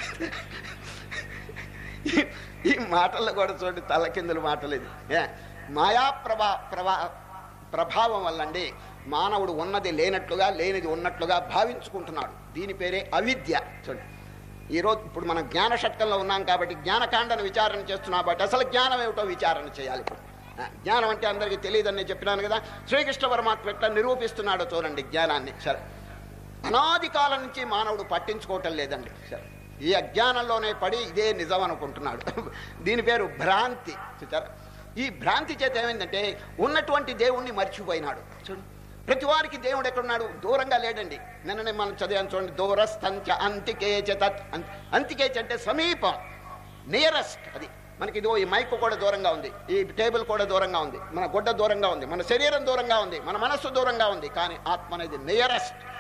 ఈ మాటల్లో కూడా చూడండి తల్లకిందులు మాటలు. ఇది మాయా ప్రభా ప్రభా ప్రభావం వల్లండి మానవుడు ఉన్నది లేనట్లుగా లేనిది ఉన్నట్లుగా భావించుకుంటున్నాడు. దీని పేరే అవిద్య. చూడండి ఈరోజు ఇప్పుడు మనం జ్ఞాన షట్కంలో ఉన్నాం కాబట్టి జ్ఞానకాండను విచారణ చేస్తున్నాం కాబట్టి అసలు జ్ఞానం ఏమిటో విచారణ చేయాలి. ఇప్పుడు జ్ఞానం అంటే అందరికీ తెలియదని చెప్పినాను కదా. శ్రీకృష్ణ పరమాత్మ ఎట్లా నిరూపిస్తున్నాడో చూడండి జ్ఞానాన్ని. సరే అనాది కాలం నుంచి మానవుడు పట్టించుకోవటం లేదండి. సరే ఈ అజ్ఞానంలోనే పడి ఇదే నిజం అనుకుంటున్నాడు. దీని పేరు భ్రాంతి. చూచారా? ఈ భ్రాంతి చేత ఏమైందంటే ఉన్నటువంటి దేవుణ్ణి మర్చిపోయినాడు. చూడండి ప్రతి వారికి దేవుడు ఎక్కడున్నాడు? దూరంగా లేడండి. నిన్ననే మనం చదివాను చూడండి, దూరస్థంచ అంతికేచ తత్. అంతికేచ అంటే సమీపం, నియరెస్ట్. అది మనకి ఇదిగో ఈ మైక్ కూడా దూరంగా ఉంది, ఈ టేబుల్ కూడా దూరంగా ఉంది, మన గుడ్డ దూరంగా ఉంది, మన శరీరం దూరంగా ఉంది, మన మనస్సు దూరంగా ఉంది. కానీ ఆత్మ అనేది నియరెస్ట్.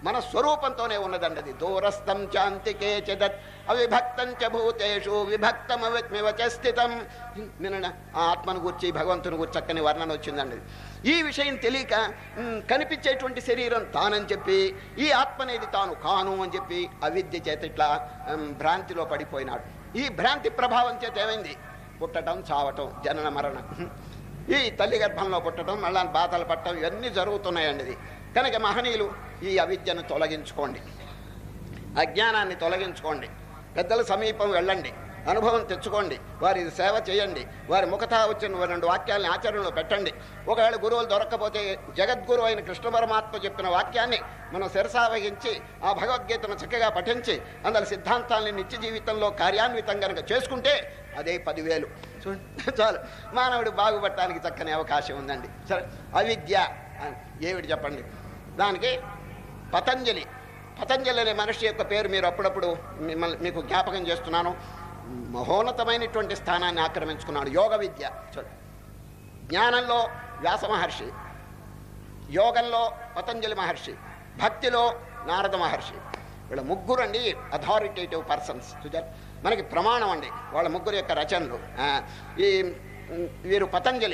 మన స్వరూపంతోనే ఉన్నదండి అది. దూరస్థం చాంతికే చదత్ అవిభక్తం చ భూతేషు విభక్తమవిత్మివ చ స్థితం. నిన్న ఆ ఆత్మను గురించి భగవంతుని గురించి చక్కని వర్ణన వచ్చిందండి. ఈ విషయం తెలియక కనిపించేటువంటి శరీరం తానని చెప్పి ఈ ఆత్మ అనేది తాను కాను అని చెప్పి అవిద్య చేత ఇట్లా భ్రాంతిలో పడిపోయినాడు. ఈ భ్రాంతి ప్రభావం చేత ఏమైంది? పుట్టడం, చావటం, జనన మరణం, ఈ తల్లి గర్భంలో పుట్టడం, మళ్ళా బాధలు పట్టడం ఇవన్నీ జరుగుతున్నాయండి. ఇది కనుక మహనీయులు ఈ అవిద్యను తొలగించుకోండి, అజ్ఞానాన్ని తొలగించుకోండి, పెద్దల సమీపం వెళ్ళండి, అనుభవం తెచ్చుకోండి, వారి సేవ చేయండి, వారి ముఖతా వచ్చిన రెండు వాక్యాలని ఆచరణలో పెట్టండి. ఒకవేళ గురువులు దొరక్కపోతే జగద్గురు అయిన కృష్ణ పరమాత్మ చెప్పిన వాక్యాన్ని మనం శిరసావహించి ఆ భగవద్గీతను చక్కగా పఠించి అందులో సిద్ధాంతాలని నిత్య జీవితంలో కార్యాన్వితం కనుక చేసుకుంటే అదే పదివేలు చూడండి చాలు, మానవుడు బాగుపడటానికి చక్కని అవకాశం ఉందండి. సరే, అవిద్య ఏమిటి చెప్పండి? దానికి పతంజలి పతంజలి అనే మనిషి యొక్క పేరు మీరు అప్పుడప్పుడు మిమ్మల్ని మీకు జ్ఞాపకం చేస్తున్నాను. మహోన్నతమైనటువంటి స్థానాన్ని ఆక్రమించుకున్నాడు. యోగ విద్య చూడండి, జ్ఞానంలో వ్యాస మహర్షి, యోగంలో పతంజలి మహర్షి, భక్తిలో నారద మహర్షి. వీళ్ళ ముగ్గురు అండి అథారిటేటివ్ పర్సన్స్. చూచారు, మనకి ప్రమాణం అండి వాళ్ళ ముగ్గురు యొక్క రచనలు. ఈ వీరు పతంజలి.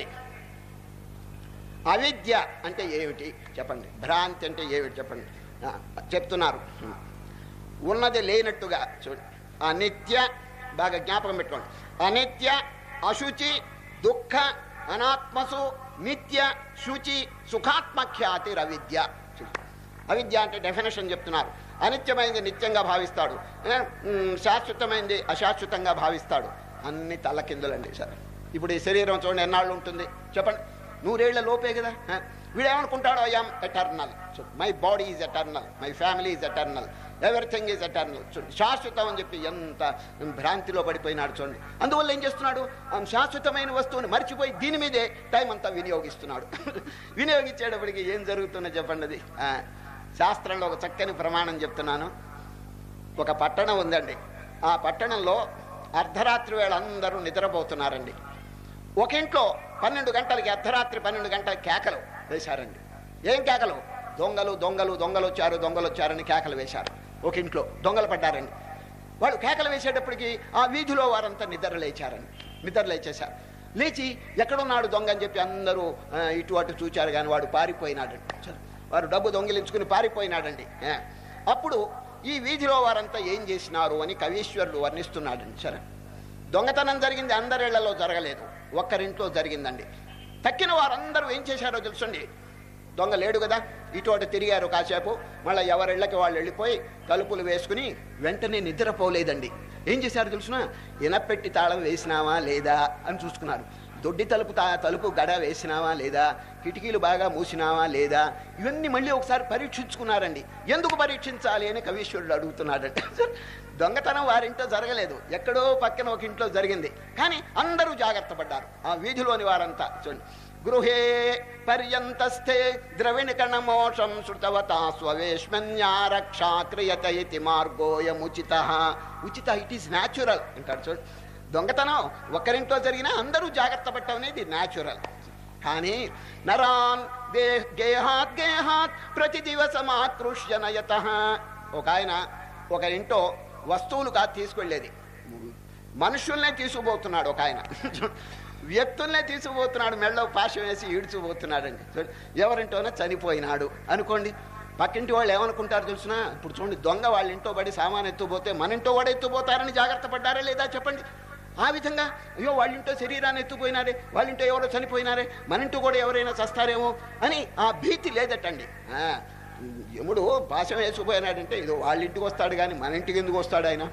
అవిద్య అంటే ఏమిటి చెప్పండి, భ్రాంతి అంటే ఏమిటి చెప్పండి చెప్తున్నారు. ఉన్నది లేనట్టుగా చూడండి, అనిత్య, బాగా జ్ఞాపకం పెట్టుకోండి, అనిత్య, అశుచి, దుఃఖ, అనాత్మసు, నిత్య, శుచి, సుఖాత్మఖ్యాతి అవిద్య. అవిద్య అంటే డెఫినేషన్ చెప్తున్నారు. అనిత్యమైంది నిత్యంగా భావిస్తాడు, శాశ్వతమైంది అశాశ్వతంగా భావిస్తాడు. అన్ని తలకిందులండి సార్. ఇప్పుడు ఈ శరీరం చూడండి ఎన్నాళ్ళు ఉంటుంది చెప్పండి, నూరేళ్ల లోపే కదా. వీడేమనుకుంటాడు, I am eternal, my body is eternal, my family is eternal, everything is eternal, శాశ్వతం అని చెప్పి ఎంత భ్రాంతిలో పడిపోయినాడు చూడండి. అందువల్ల ఏం చేస్తున్నాడు, శాశ్వతమైన వస్తువుని మర్చిపోయి దీని మీదే టైం అంతా వినియోగిస్తున్నాడు. వినియోగించేటప్పటికి ఏం జరుగుతుందో చెప్పండి. అది శాస్త్రంలో ఒక చక్కని ప్రమాణం చెప్తున్నాను. ఒక పట్టణం ఉందండి, ఆ పట్టణంలో అర్ధరాత్రి వేళ అందరూ నిద్రపోతున్నారండి. ఒక ఇంట్లో పన్నెండు గంటలకి అర్ధరాత్రి పన్నెండు గంటలకి కేకలు వేశారండి. ఏం కేకలు? దొంగలు దొంగలు దొంగలు వచ్చారు దొంగలు వచ్చారని కేకలు వేశారు. ఒక ఇంట్లో దొంగలు పడ్డారండి. వాళ్ళు కేకలు వేసేటప్పటికి ఆ వీధిలో వారంతా నిద్ర లేచారండి. నిద్ర లేచేశారు. లేచి ఎక్కడున్నాడు దొంగ అని చెప్పి అందరూ ఇటు అటు చూచారు, కానీ వాడు పారిపోయినాడండి. వారు డబ్బు దొంగిలించుకుని పారిపోయినాడండి. అప్పుడు ఈ వీధిలో వారంతా ఏం చేసినారు అని కవీశ్వరుడు వర్ణిస్తున్నాడండి. సరే, దొంగతనం జరిగింది అందరిళ్లలో జరగలేదు, ఒక్కరింట్లో జరిగిందండి. తక్కిన వారందరూ ఏం చేశారో తెలుసండి, దొంగ లేడు కదా, ఇటు అటు తిరిగారు కాసేపు, మళ్ళీ ఎవరిళ్ళకి వాళ్ళు వెళ్ళిపోయి తలుపులు వేసుకుని వెంటనే నిద్రపోలేదండి. ఏం చేశారు తెలుసునా, ఇనపెట్టి తాళం వేసినావా లేదా అని చూసుకున్నారు. దొడ్డి తలుపు తా తలుపు గడ వేసినావా లేదా, కిటికీలు బాగా మూసినావా లేదా, ఇవన్నీ మళ్ళీ ఒకసారి పరీక్షించుకున్నారండి. ఎందుకు పరీక్షించాలి అని కవీశ్వరుడు అడుగుతున్నాడంట. దొంగతనం వారింట్లో జరగలేదు, ఎక్కడో పక్కన ఒక ఇంట్లో జరిగింది, కానీ అందరూ జాగ్రత్త పడ్డారు ఆ వీధిలోని వారంతా. చూడండి, గృహే పర్యంతస్థే ద్రవిణకణమోషం శృతవతా స్వవేష్మన్యారక్షా క్రియత ఇతి మార్గోయముచిత. ఉచిత, ఇట్ ఈస్ న్యాచురల్ అంటాడు. చూడండి, దొంగతనం ఒక్కరింట్లో జరిగినా అందరూ జాగ్రత్త పట్టడం అనేది న్యాచురల్. కానీ నరాన్ దే గేహాత్ గేహాత్ ప్రతి దివసమాకృష్య నయత. ఒక ఆయన ఒకరింటో వస్తువులు కాదు తీసుకెళ్ళేది, మనుషుల్నే తీసుకుపోతున్నాడు. ఒక ఆయన వ్యక్తుల్నే తీసుకుపోతున్నాడు, మెళ్ళో పాశం వేసి ఈడ్చుకుపోతున్నాడండి. ఎవరింటోనో చనిపోయినాడు అనుకోండి, పక్కింటి వాళ్ళు ఏమనుకుంటారు తెలుసిన, ఇప్పుడు చూడండి దొంగ వాళ్ళ ఇంట్లో పడి సామాన్ ఎత్తుపోతే మన ఇంట్లో కూడా ఎత్తుపోతారని జాగ్రత్త పడ్డారా లేదా చెప్పండి. ఆ విధంగా అయ్యో వాళ్ళింటో శరీరాన్ని ఎత్తుపోయినారే, వాళ్ళింటో ఎవరో చనిపోయినారే, మన ఇంటో కూడా ఎవరైనా చస్తారేమో అని ఆ భీతి లేదటండి. యముడు పాశం వేసుకుపోయినాడంటే ఇదో వాళ్ళ ఇంటికి వస్తాడు కానీ మన ఇంటికి ఎందుకు వస్తాడు ఆయన?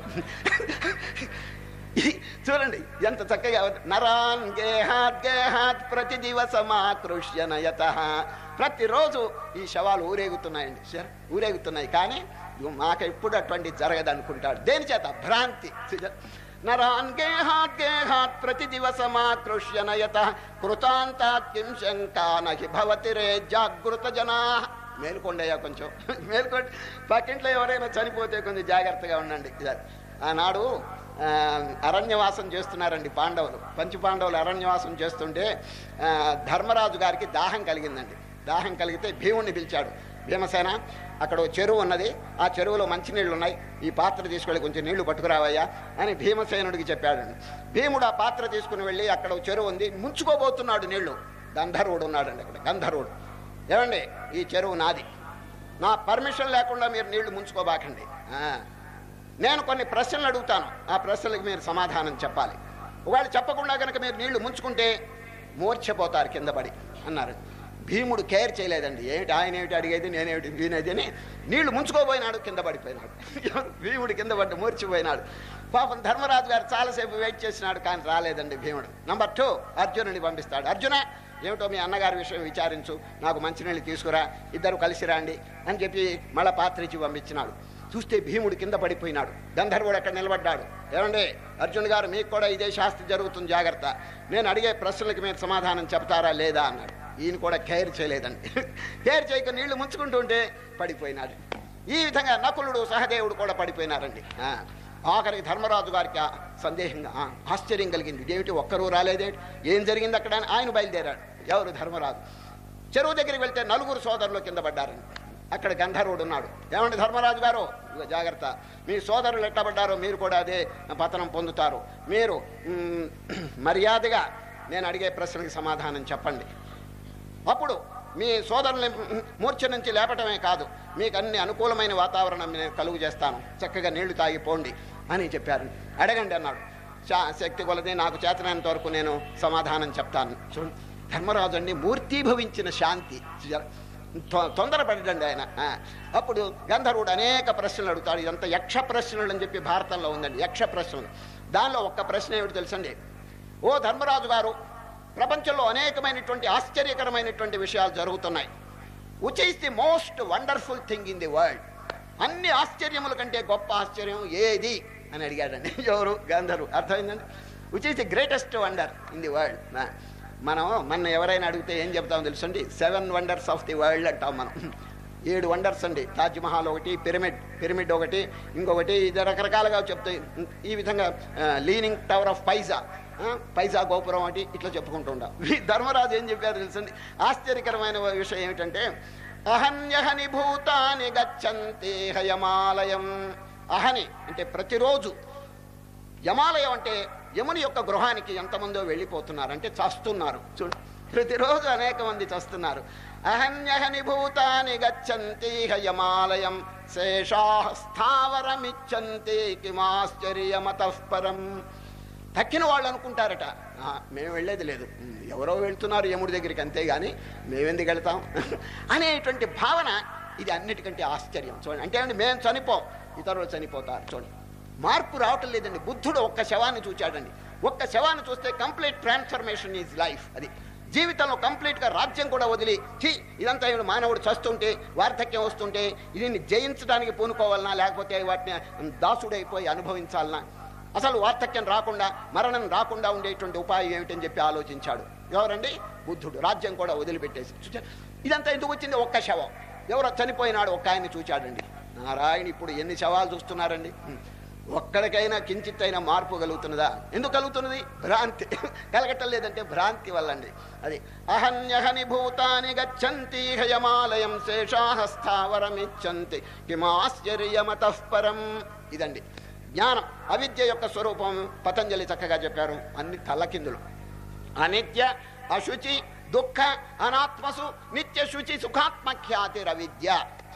చూడండి ఎంత చక్కగా, నరాన్ గేహాత్ గేహాత్ ప్రతి దివసమాకృష్య నయత. ప్రతిరోజు ఈ శవాలు ఊరేగుతున్నాయండి సార్, ఊరేగుతున్నాయి, కానీ మాకు ఎప్పుడు అటువంటి జరగదు అనుకుంటాడు. దేని చేత? భ్రాంతి. నరాన్ గేహాత్ గేహాత్ ప్రతి దివసమాకృష్య నయత కృతాంతాత్ కిం శంకా నహి భవతి రే జాగృత జనా. మేలుకొండయ్యా, కొంచెం మేలుకోండి. పక్కింట్లో ఎవరైనా చనిపోతే కొంచెం జాగ్రత్తగా ఉండండి. ఆనాడు అరణ్యవాసం చేస్తున్నారండి పాండవులు, పంచ పాండవులు అరణ్యవాసం చేస్తుంటే ధర్మరాజు గారికి దాహం కలిగిందండి. దాహం కలిగితే భీముడిని పిలిచాడు. భీమసేన అక్కడ చెరువు ఉన్నది, ఆ చెరువులో మంచినీళ్ళు ఉన్నాయి, ఈ పాత్ర తీసుకెళ్ళి కొంచెం నీళ్లు పట్టుకురావయ్యా అని భీమసేనుడికి చెప్పాడండి. భీముడు ఆ పాత్ర తీసుకుని వెళ్ళి అక్కడ చెరువు ఉంది, ముంచుకోబోతున్నాడు నీళ్లు. గంధర్వుడు ఉన్నాడండి అక్కడ. గంధర్వుడు, ఏమండి ఈ చెరువు నాది, నా పర్మిషన్ లేకుండా మీరు నీళ్లు ముంచుకోబాకండి, నేను కొన్ని ప్రశ్నలు అడుగుతాను, ఆ ప్రశ్నలకు మీరు సమాధానం చెప్పాలి. ఒకవేళ చెప్పకుండా కనుక మీరు నీళ్లు ముంచుకుంటే మూర్ఛపోతారు కింద పడి అన్నారు. భీముడు కేర్ చేయలేదండి, ఏమిటి ఆయన ఏమిటి అడిగేది, నేనేమిటి వినేది అని నీళ్లు ముంచుకోపోయినాడు, కింద పడిపోయినాడు. భీముడు కింద పడి మూర్చిపోయినాడు. పాపం ధర్మరాజు గారు చాలాసేపు వెయిట్ చేసినాడు, కానీ రాలేదండి భీముడు. నంబర్ టూ, అర్జునుడిని పంపిస్తాడు. అర్జున, ఏమిటో మీ అన్నగారి విషయం విచారించు, నాకు మంచినీళ్ళు తీసుకురా, ఇద్దరు కలిసి రండి అని చెప్పి మళ్ళా పాత్ర ఇచ్చి పంపించినాడు. చూస్తే భీముడు కింద పడిపోయినాడు. గంధర్వుడు అక్కడ నిలబడ్డాడు. ఏమండి అర్జున్ గారు, మీకు కూడా ఇదే శాస్త్రి జరుగుతుంది, జాగ్రత్త, నేను అడిగే ప్రశ్నలకి మీరు సమాధానం చెప్తారా లేదా అన్నాడు. ఈయన కూడా కేర్ చేయలేదండి. కేర్ చేయక నీళ్లు ముంచుకుంటుంటే పడిపోయినాడు. ఈ విధంగా నకులుడు సహదేవుడు కూడా పడిపోయినారండి. ఆఖరికి ధర్మరాజు గారికి సందేహంగా ఆశ్చర్యం కలిగింది, ఇదేమిటి ఒక్కరూ రాలేదేంటి, ఏం జరిగింది అక్కడ అని ఆయన బయలుదేరాడు. ఎవరు? ధర్మరాజు. చెరువు దగ్గరికి వెళ్తే నలుగురు సోదరులు కింద పడ్డారండి. అక్కడ గంధర్వుడు ఉన్నాడు. ఏమండి ధర్మరాజు గారు, జాగ్రత్త, మీ సోదరులు ఎట్టబడ్డారో మీరు కూడా అదే పతనం పొందుతారు, మీరు మర్యాదగా నేను అడిగే ప్రశ్నకి సమాధానం చెప్పండి, అప్పుడు మీ సోదరుల్ని మూర్ఛ నుంచి లేపటమే కాదు, మీకు అన్ని అనుకూలమైన వాతావరణం నేను కలుగు చేస్తాను, చక్కగా నీళ్లు తాగిపోండి అని చెప్పారు. అడగండి అన్నాడు. శక్తి కొలది నాకు చేతనంత వరకు నేను సమాధానం చెప్తాను. చూడండి ధర్మరాజు అండి మూర్తీభవించిన శాంతి, తొందరపడండి ఆయన. అప్పుడు గంధర్వుడు అనేక ప్రశ్నలు అడుగుతాడు. ఇదంతా యక్ష ప్రశ్నలు అని చెప్పి భారతంలో ఉందండి, యక్ష ప్రశ్నలు. దానిలో ఒక్క ప్రశ్న ఏమిటి తెలుసండి, ఓ ధర్మరాజు గారు, ప్రపంచంలో అనేకమైనటువంటి ఆశ్చర్యకరమైనటువంటి విషయాలు జరుగుతున్నాయి, which is the most wonderful thing in the world, అన్ని ఆశ్చర్యముల కంటే గొప్ప ఆశ్చర్యం ఏది అని అడిగాడండి. ఎవరు? గంధర్వుడు. అర్థమైందండి, which is the greatest wonder in the world. మనం మన ఎవరైనా అడిగితే ఏం చెప్తామో తెలుసండి, seven wonders of the world అంటాం మనం. ఏడు వండర్స్ అండి. తాజ్మహల్ ఒకటి, పిరమిడ్ పిరమిడ్ ఒకటి, ఇంకొకటి, ఇది రకరకాలుగా చెప్తాయి. ఈ విధంగా leaning tower of Pisa, Pisa గోపురం ఒకటి, ఇట్లా చెప్పుకుంటూ ఉంటాం. ధర్మరాజు ఏం చెప్పారు తెలుసండి, ఆశ్చర్యకరమైన విషయం ఏమిటంటే, అహన్యహని భూతాని గచ్చంతి హయమాలయం. అహని అంటే ప్రతిరోజు, యమాలయం అంటే యముని యొక్క గృహానికి ఎంతమందో వెళ్ళిపోతున్నారు అంటే చస్తున్నారు. చూడు ప్రతిరోజు అనేక మంది చస్తున్నారు. అహన్యహని భూతాని గచ్చంతి హయమాలయం శేషాః స్థావరమిచ్చంతి కిమాశ్చర్యమతః పరం. తక్కిన వాళ్ళు అనుకుంటారట, మేము వెళ్ళేది లేదు, ఎవరో వెళ్తున్నారు యముడి దగ్గరికి, అంతేగాని మేమెందుకు వెళ్తాం అనేటువంటి భావన. ఇది అన్నిటికంటే ఆశ్చర్యం. చూడండి, అంటే అండి మేము చనిపోం, ఇతరులు చనిపోతారు. చూడండి మార్పు రావటం లేదండి. బుద్ధుడు ఒక్క శవాన్ని చూచాడండి. ఒక్క శవాన్ని చూస్తే కంప్లీట్ ట్రాన్స్ఫర్మేషన్ ఈజ్ లైఫ్. అది జీవితంలో కంప్లీట్గా రాజ్యం కూడా వదిలి, ఛీ ఇదంతా మానవుడు చస్తుంటే, వార్ధక్యం వస్తుంటే దీన్ని జయించడానికి పూనుకోవాలన్నా, లేకపోతే వాటిని దాసుడైపోయి అనుభవించాలన్నా, అసలు వార్ధక్యం రాకుండా, మరణం రాకుండా ఉండేటువంటి ఉపాయం ఏమిటని చెప్పి ఆలోచించాడు. ఎవరండి? బుద్ధుడు. రాజ్యం కూడా వదిలిపెట్టేసి. ఇదంతా ఎందుకు వచ్చింది? ఒక్క శవం. ఎవరో చనిపోయినాడు, ఒక్క ఆయన్ని చూచాడండి. నారాయణ ఇప్పుడు ఎన్ని శవాలు చూస్తున్నారండి. ఒక్కడికైనా కించిత్ అయినా మార్పు కలుగుతున్నదా? ఎందుకు కలుగుతున్నది? భ్రాంతి కలగటం లేదంటే భ్రాంతి వల్లండి. అది అహన్యహని భూతాని గచ్చంతి హయమాలయం శేషాః స్థావరమిచ్చంతి కిమాశ్చర్యమతః పరం. ఇదండి జ్ఞానం. అవిద్య యొక్క స్వరూపం పతంజలి చక్కగా చెప్పారు. అన్ని తల్లకిందులు. అనిత్య, అశుచి, దుఃఖ, అనాత్మసు నిత్య శుచి సుఖాత్మఖ్యాతిరవిద్య.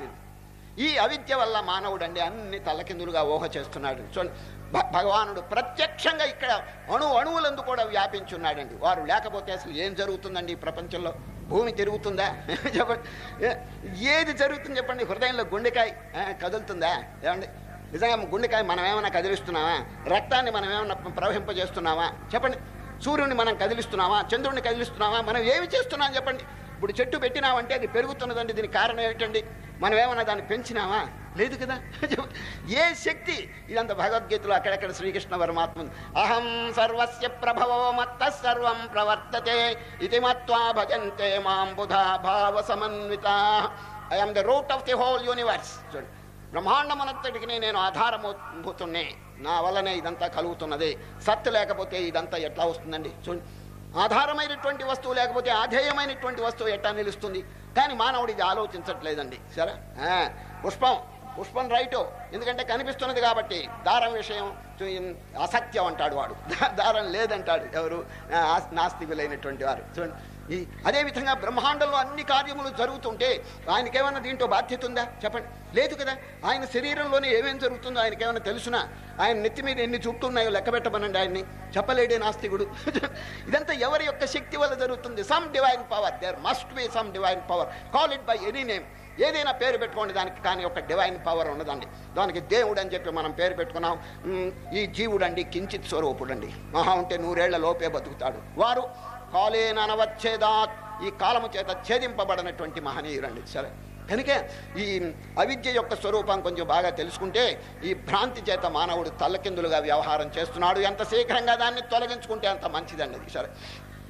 ఈ అవిద్య వల్ల మానవుడు అండి అన్ని తల్లకిందులుగా ఊహ చేస్తున్నాడు. చూడండి భగవానుడు ప్రత్యక్షంగా ఇక్కడ అణు అణువులందు కూడా వ్యాపించున్నాడండి. వారు లేకపోతే అసలు ఏం జరుగుతుందండి ఈ ప్రపంచంలో? భూమి తిరుగుతుందా చెప్పండి? ఏది జరుగుతుంది చెప్పండి? హృదయంలో గుండెకాయ కదులుతుందా? ఏమండి నిజంగా గుండెకాయ మనం ఏమైనా కదిలిస్తున్నావా? రక్తాన్ని మనం ఏమైనా ప్రవహింపజేస్తున్నావా చెప్పండి? సూర్యుడిని మనం కదిలిస్తున్నావా? చంద్రుడిని కదిలిస్తున్నావా? మనం ఏమి చేస్తున్నాం చెప్పండి? ఇప్పుడు చెట్టు పెట్టినామంటే అది పెరుగుతున్నదండి. దీనికి కారణం ఏమిటండి? మనం ఏమన్నా దాన్ని పెంచినావా? లేదు కదా. ఏ శక్తి? ఇదంతా భగవద్గీతలో అక్కడక్కడ శ్రీకృష్ణ పరమాత్మ అహం సర్వస్య ప్రభవో మత్తః సర్వం ప్రవర్తతే ఇతి మత్వా భజంతే మాం బుధా భావ సమన్వితాః. I am the root of the whole universe. చూడండి బ్రహ్మాండమనంతటికి నేను ఆధారమవుతున్నే, నా వల్లనే ఇదంతా కలుగుతున్నది. సత్తు లేకపోతే ఇదంతా ఎట్లా వస్తుందండి? చూడండి ఆధారమైనటువంటి వస్తువు లేకపోతే ఆధేయమైనటువంటి వస్తువు ఎట్లా నిలుస్తుంది? కానీ మానవుడు ఇది ఆలోచించట్లేదండి. సరే పుష్పం పుష్పం రైటు, ఎందుకంటే కనిపిస్తున్నది కాబట్టి. దారం విషయం అసత్యం అంటాడు వాడు, దారం లేదంటాడు ఎవరు నాస్తికులైనటువంటి వారు. చూడండి, ఈ అదేవిధంగా బ్రహ్మాండంలో అన్ని కార్యములు జరుగుతుంటే ఆయనకేమైనా దీంట్లో బాధ్యత ఉందా చెప్పండి? లేదు కదా. ఆయన శరీరంలోనే ఏమేం జరుగుతుందో ఆయనకేమైనా తెలుసునా? ఆయన నెత్తి మీద ఎన్ని చుట్టూ ఉన్నాయో లెక్క పెట్టమనండి, ఆయన్ని చెప్పలేడే నాస్తికుడు. ఇదంతా ఎవరి యొక్క శక్తి వల్ల జరుగుతుంది? Some divine power, there must be some divine power, call it by any name, ఏదైనా పేరు పెట్టుకోండి దానికి, కానీ ఒక డివైన్ పవర్ ఉన్నదండి. దానికి దేవుడు అని చెప్పి మనం పేరు పెట్టుకున్నాం. ఈ జీవుడు అండి కించిత్ స్వరూపుడు అండి, మహా ఉంటే నూరేళ్ల లోపే బతుకుతాడు. వారు కాలేన అనవచ్చేదాత్, ఈ కాలము చేత ఛేదింపబడినటువంటి మహనీయురండి. సరే, కనుక ఈ అవిద్య యొక్క స్వరూపం కొంచెం బాగా తెలుసుకుంటే ఈ భ్రాంతి చేత మానవుడు తల్లకిందులుగా వ్యవహారం చేస్తున్నాడు. ఎంత శీఘ్రంగా దాన్ని తొలగించుకుంటే అంత మంచిదండి అది. సరే,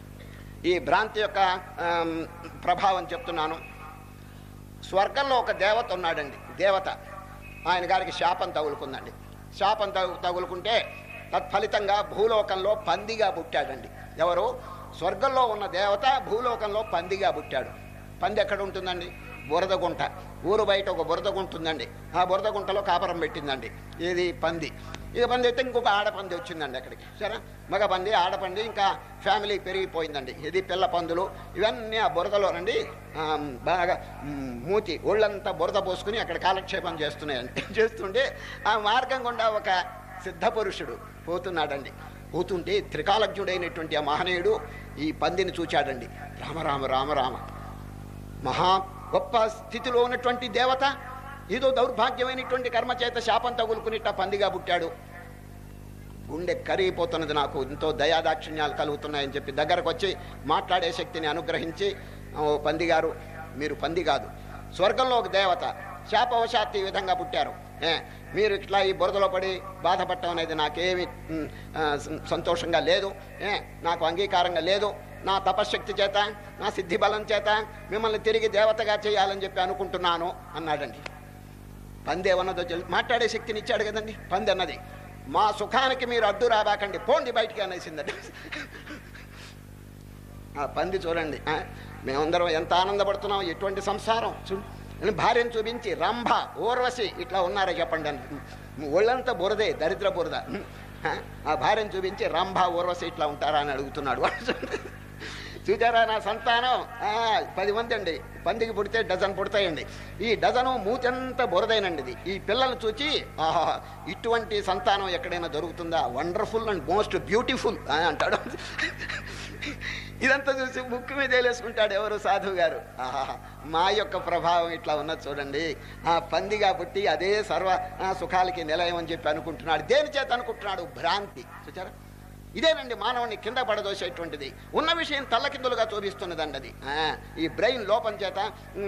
ఈ భ్రాంతి యొక్క ప్రభావం చెప్తున్నాను. స్వర్గంలో ఒక దేవత ఉన్నాడండి, దేవత. ఆయన గారికి శాపం తగులుకుందండి. శాపం తగు తగులుకుంటే తత్ఫలితంగా భూలోకంలో పందిగా పుట్టాడండి. ఎవరు? స్వర్గంలో ఉన్న దేవత భూలోకంలో పందిగా పుట్టాడు. పంది ఎక్కడ ఉంటుందండి? బురద గుంట. ఊరు బయట ఒక బురద గుంట ఉందండి, ఆ బురద గుంటలో కాపురం పెట్టిందండి ఇది పంది. ఇక పంది అయితే ఇంకొక ఆడపంది వచ్చిందండి అక్కడికి. సరే, మగ పంది ఆడపంది, ఇంకా ఫ్యామిలీ పెరిగిపోయిందండి. ఇది పిల్ల పందులు ఇవన్నీ ఆ బురదలోనండి బాగా మూతి ఒళ్ళంతా బురద పోసుకుని అక్కడ కాలక్షేపం చేస్తున్నాయండి. చేస్తుంటే ఆ మార్గం గుండా ఒక సిద్ధ పురుషుడు పోతున్నాడండి. పోతుంటే త్రికాలజ్ఞుడైనటువంటి ఆ మహనీయుడు ఈ పందిని చూచాడండి. రామరామ రామ రామ, మహా గొప్ప స్థితిలో ఉన్నటువంటి దేవత ఏదో దౌర్భాగ్యమైనటువంటి కర్మ చేత శాపం తగులుకునిట్ట పందిగా పుట్టాడు. గుండె కరిగిపోతున్నది, నాకు ఎంతో దయాదాక్షిణ్యాలు కలుగుతున్నాయని చెప్పి దగ్గరకు వచ్చి మాట్లాడే శక్తిని అనుగ్రహించి, ఓ పంది గారు, మీరు పంది కాదు, స్వర్గంలో ఒక దేవత, శాపవశాత్తు ఈ విధంగా పుట్టారు. మీరు ఇట్లా ఈ బురదలో పడి బాధపడటం అనేది నాకేమి సంతోషంగా లేదు, నాకు అంగీకారంగా లేదు. నా తపశ్శక్తి చేత, నా సిద్ధి బలం చేత మిమ్మల్ని తిరిగి దేవతగా చేయాలని చెప్పి అనుకుంటున్నాను అన్నాడండి. పంది ఏమన్నదో మాట్లాడే శక్తిని ఇచ్చాడు కదండి. పంది అన్నది, మా సుఖానికి మీరు అడ్డు రాబాకండి, పోండి బయటికి అనేసిందండి. ఆ పంది చూడండి, మేమందరం ఎంత ఆనందపడుతున్నాం, ఎటువంటి సంసారం. భార్యను చూపించి రంభ, ఊర్వశి ఇట్లా ఉన్నారా చెప్పండి అని, ఒళ్ళంతా బురదే, దరిద్ర బురద. ఆ భార్యను చూపించి రంభ, ఊర్వశి ఇట్లా ఉంటారా అని అడుగుతున్నాడు. చూచారా నా సంతానం పది మంది అండి, పందికి పుడితే డజన్ పుడతాయండి. ఈ డజను మూతంతా బురదైనండి. ఇది ఈ పిల్లల్ని చూచి ఆహా ఇటువంటి సంతానం ఎక్కడైనా దొరుకుతుందా, వండర్ఫుల్ అండ్ మోస్ట్ బ్యూటిఫుల్ అంటాడు. ఇదంతా చూసి ముక్కు మీద వేలేసుకుంటాడు ఎవరు? సాధువు గారు. ఆహా మా యొక్క ప్రభావం ఇట్లా ఉన్నది చూడండి. ఆ పందిగా పుట్టి అదే సర్వ సుఖాలకి నిలయం అని చెప్పి అనుకుంటున్నాడు. దేని చేత అనుకుంటున్నాడు? భ్రాంతి. చూచారా, ఇదేనండి మానవుని కింద పడదోసేటువంటిది. ఉన్న విషయం తల్లకిందులుగా చూపిస్తున్నదండి అది. ఈ బ్రెయిన్ లోపం చేత,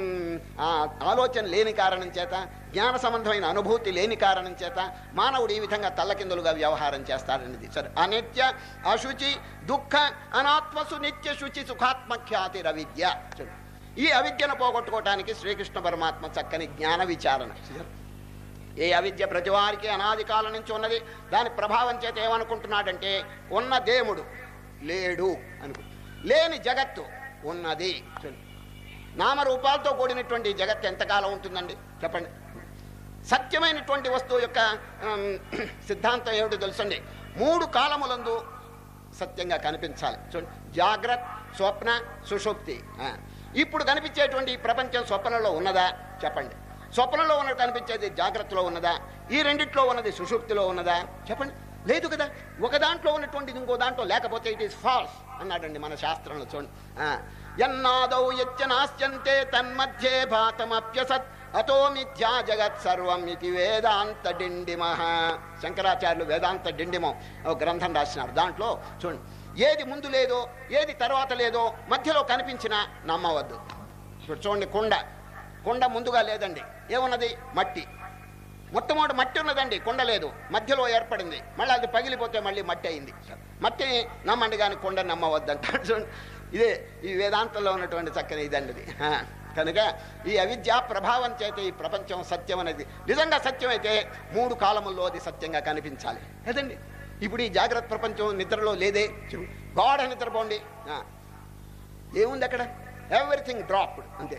ఆలోచన లేని కారణం చేత, జ్ఞాన సంబంధమైన అనుభూతి లేని కారణం చేత మానవుడు ఈ విధంగా తల్లకిందులుగా వ్యవహారం చేస్తాడన్నది. సరే, అనిత్య అశుచి దుఃఖ అనాత్మసు నిత్య శుచి సుఖాత్మఖ్యాతి రవిద్య. ఈ అవిద్యను పోగొట్టుకోవటానికి శ్రీకృష్ణ పరమాత్మ చక్కని జ్ఞాన విచారణ. ఏ అవిద్య ప్రతివారికి అనాది కాలం నుంచి ఉన్నది. దాని ప్రభావం చేత ఏమనుకుంటున్నాడంటే ఉన్న దేవుడు లేడు అనుకు, లేని జగత్తు ఉన్నది. నామరూపాలతో కూడినటువంటి జగత్తు ఎంతకాలం ఉంటుందండి చెప్పండి? సత్యమైనటువంటి వస్తువు యొక్క సిద్ధాంతం ఏమిటో తెలుసండి? మూడు కాలములందు సత్యంగా కనిపించాలి. చూడండి, జాగ్రత్త, స్వప్న, సుషుప్తి. ఇప్పుడు కనిపించేటువంటి ఈ ప్రపంచం స్వప్నంలో ఉన్నదా చెప్పండి? స్వప్నంలో ఉన్నది కనిపించేది జాగ్రత్తలో ఉన్నదా? ఈ రెండిట్లో ఉన్నది సుషుప్తిలో ఉన్నదా చెప్పండి? లేదు కదా. ఒక దాంట్లో ఉన్నటువంటిది ఇంకో దాంట్లో లేకపోతే ఇట్ ఈస్ ఫాల్స్ అన్నాడండి మన శాస్త్రంలో. చూడండి, యన్నాదౌ యచ్చనాస్యంతే తన్మధ్యే భాతమప్యసత్ అతో మిథ్యా జగత్ సర్వం ఇది వేదాంత డిండిమః. శంకరాచార్యులు వేదాంత డిండిమం ఒక గ్రంథం రాసినారు. దాంట్లో చూడండి, ఏది ముందు లేదో, ఏది తర్వాత లేదో, మధ్యలో కనిపించినా నమ్మవద్దు. చూడండి, కుండ కుండ ముందుగా లేదండి, ఏమున్నది? మట్టి. మొట్టమొదటి మట్టి ఉన్నదండి, కుండ లేదు, మధ్యలో ఏర్పడింది. మళ్ళీ అది పగిలిపోతే మళ్ళీ మట్టి అయింది. మట్టిని నమ్మండి కానీ కొండ నమ్మవద్దంటాడు. చూడండి, ఇదే ఈ వేదాంతంలో ఉన్నటువంటి చక్కని ఇదండి ఇది. కనుక ఈ అవిద్యా ప్రభావం చేత ఈ ప్రపంచం సత్యం అనేది నిజంగా సత్యమైతే మూడు కాలముల్లో అది సత్యంగా కనిపించాలి కదండి. ఇప్పుడు ఈ జాగ్రత్త ప్రపంచం నిద్రలో లేదే. గాఢ నిద్రపోండి, ఏముంది అక్కడ? ఎవ్రీథింగ్ డ్రాప్డ్ అంతే.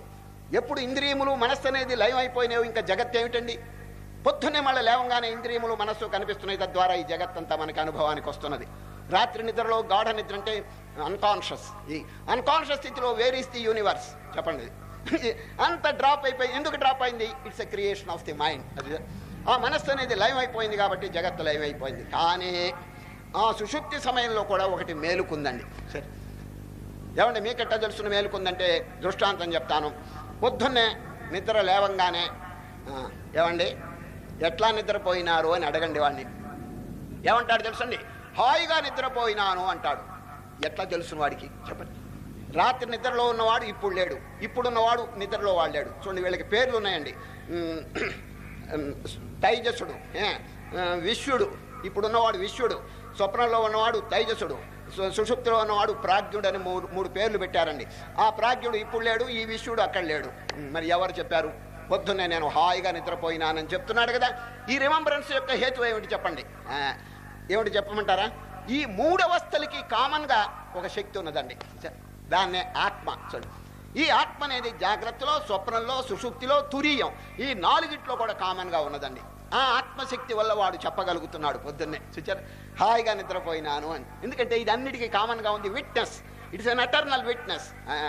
ఎప్పుడు ఇంద్రియములు మనస్సు అనేది లయం అయిపోయినావు ఇంకా జగత్ ఏమిటండి? పొద్దున్నే మళ్ళీ లేవంగానే ఇంద్రియములు మనస్సు కనిపిస్తున్నాయి, తద్వారా ఈ జగత్తంతా మనకి అనుభవానికి వస్తున్నది. రాత్రి నిద్రలో గాఢ నిద్ర అంటే అన్కాన్షియస్. ఈ అన్కాన్షియస్ స్థితిలో వేర్ ఈస్ ది యూనివర్స్ చెప్పండి. అంత డ్రాప్ అయిపోయి ఎందుకు డ్రాప్ అయింది? It's a creation of the mind. అది ఆ మనస్సు అనేది లయం అయిపోయింది కాబట్టి జగత్తు లయం అయిపోయింది. కానీ ఆ సుషుప్తి సమయంలో కూడా ఒకటి మేలుకుందండి. సరే ఏమండి మీకెట్టా తెలుసున్న మేలుకుందంటే దృష్టాంతం చెప్తాను. పొద్దున్నే నిద్ర లేవంగానే ఏమండి ఎట్లా నిద్రపోయినారు అని అడగండి వాడిని. ఏమంటాడు తెలుసండి? హాయిగా నిద్రపోయినాను అంటాడు. ఎట్లా తెలుసున్న వాడికి చెప్పండి? రాత్రి నిద్రలో ఉన్నవాడు ఇప్పుడు లేడు, ఇప్పుడున్నవాడు నిద్రలో వాడు లేడు. చూడండి వీళ్ళకి పేర్లు ఉన్నాయండి. తైజసుడు, విశ్వడు, ఇప్పుడున్నవాడు విశ్వడు, స్వప్నంలో ఉన్నవాడు తైజసుడు, సుషుప్తిలో ఉన్నవాడు ప్రాజ్ఞుడు అని మూడు మూడు పేర్లు పెట్టారండి. ఆ ప్రాజ్ఞుడు ఇప్పుడు లేడు, ఈ విశ్వడు అక్కడ లేడు. మరి ఎవరు చెప్పారు? పొద్దున్నే నేను హాయిగా నిద్రపోయినానని చెప్తున్నాడు కదా. ఈ రిమెంబరెన్స్ యొక్క హేతు ఏమిటి చెప్పండి? ఏమిటి చెప్పమంటారా? ఈ మూడవస్థలకి కామన్గా ఒక శక్తి ఉన్నదండి, దాన్నే ఆత్మ. చూడండి ఈ ఆత్మ అనేది జాగ్రత్తలో, స్వప్నంలో, సుషుప్తిలో, తురీయం ఈ నాలుగిట్లో కూడా కామన్గా ఉన్నదండి. ఆ ఆత్మశక్తి వల్ల వాడు చెప్పగలుగుతున్నాడు పొద్దున్నే చూచారు హాయిగా నిద్రపోయినాను అని. ఎందుకంటే ఇది అన్నిటికీ కామన్గా ఉంది. Witness, it's an eternal witness.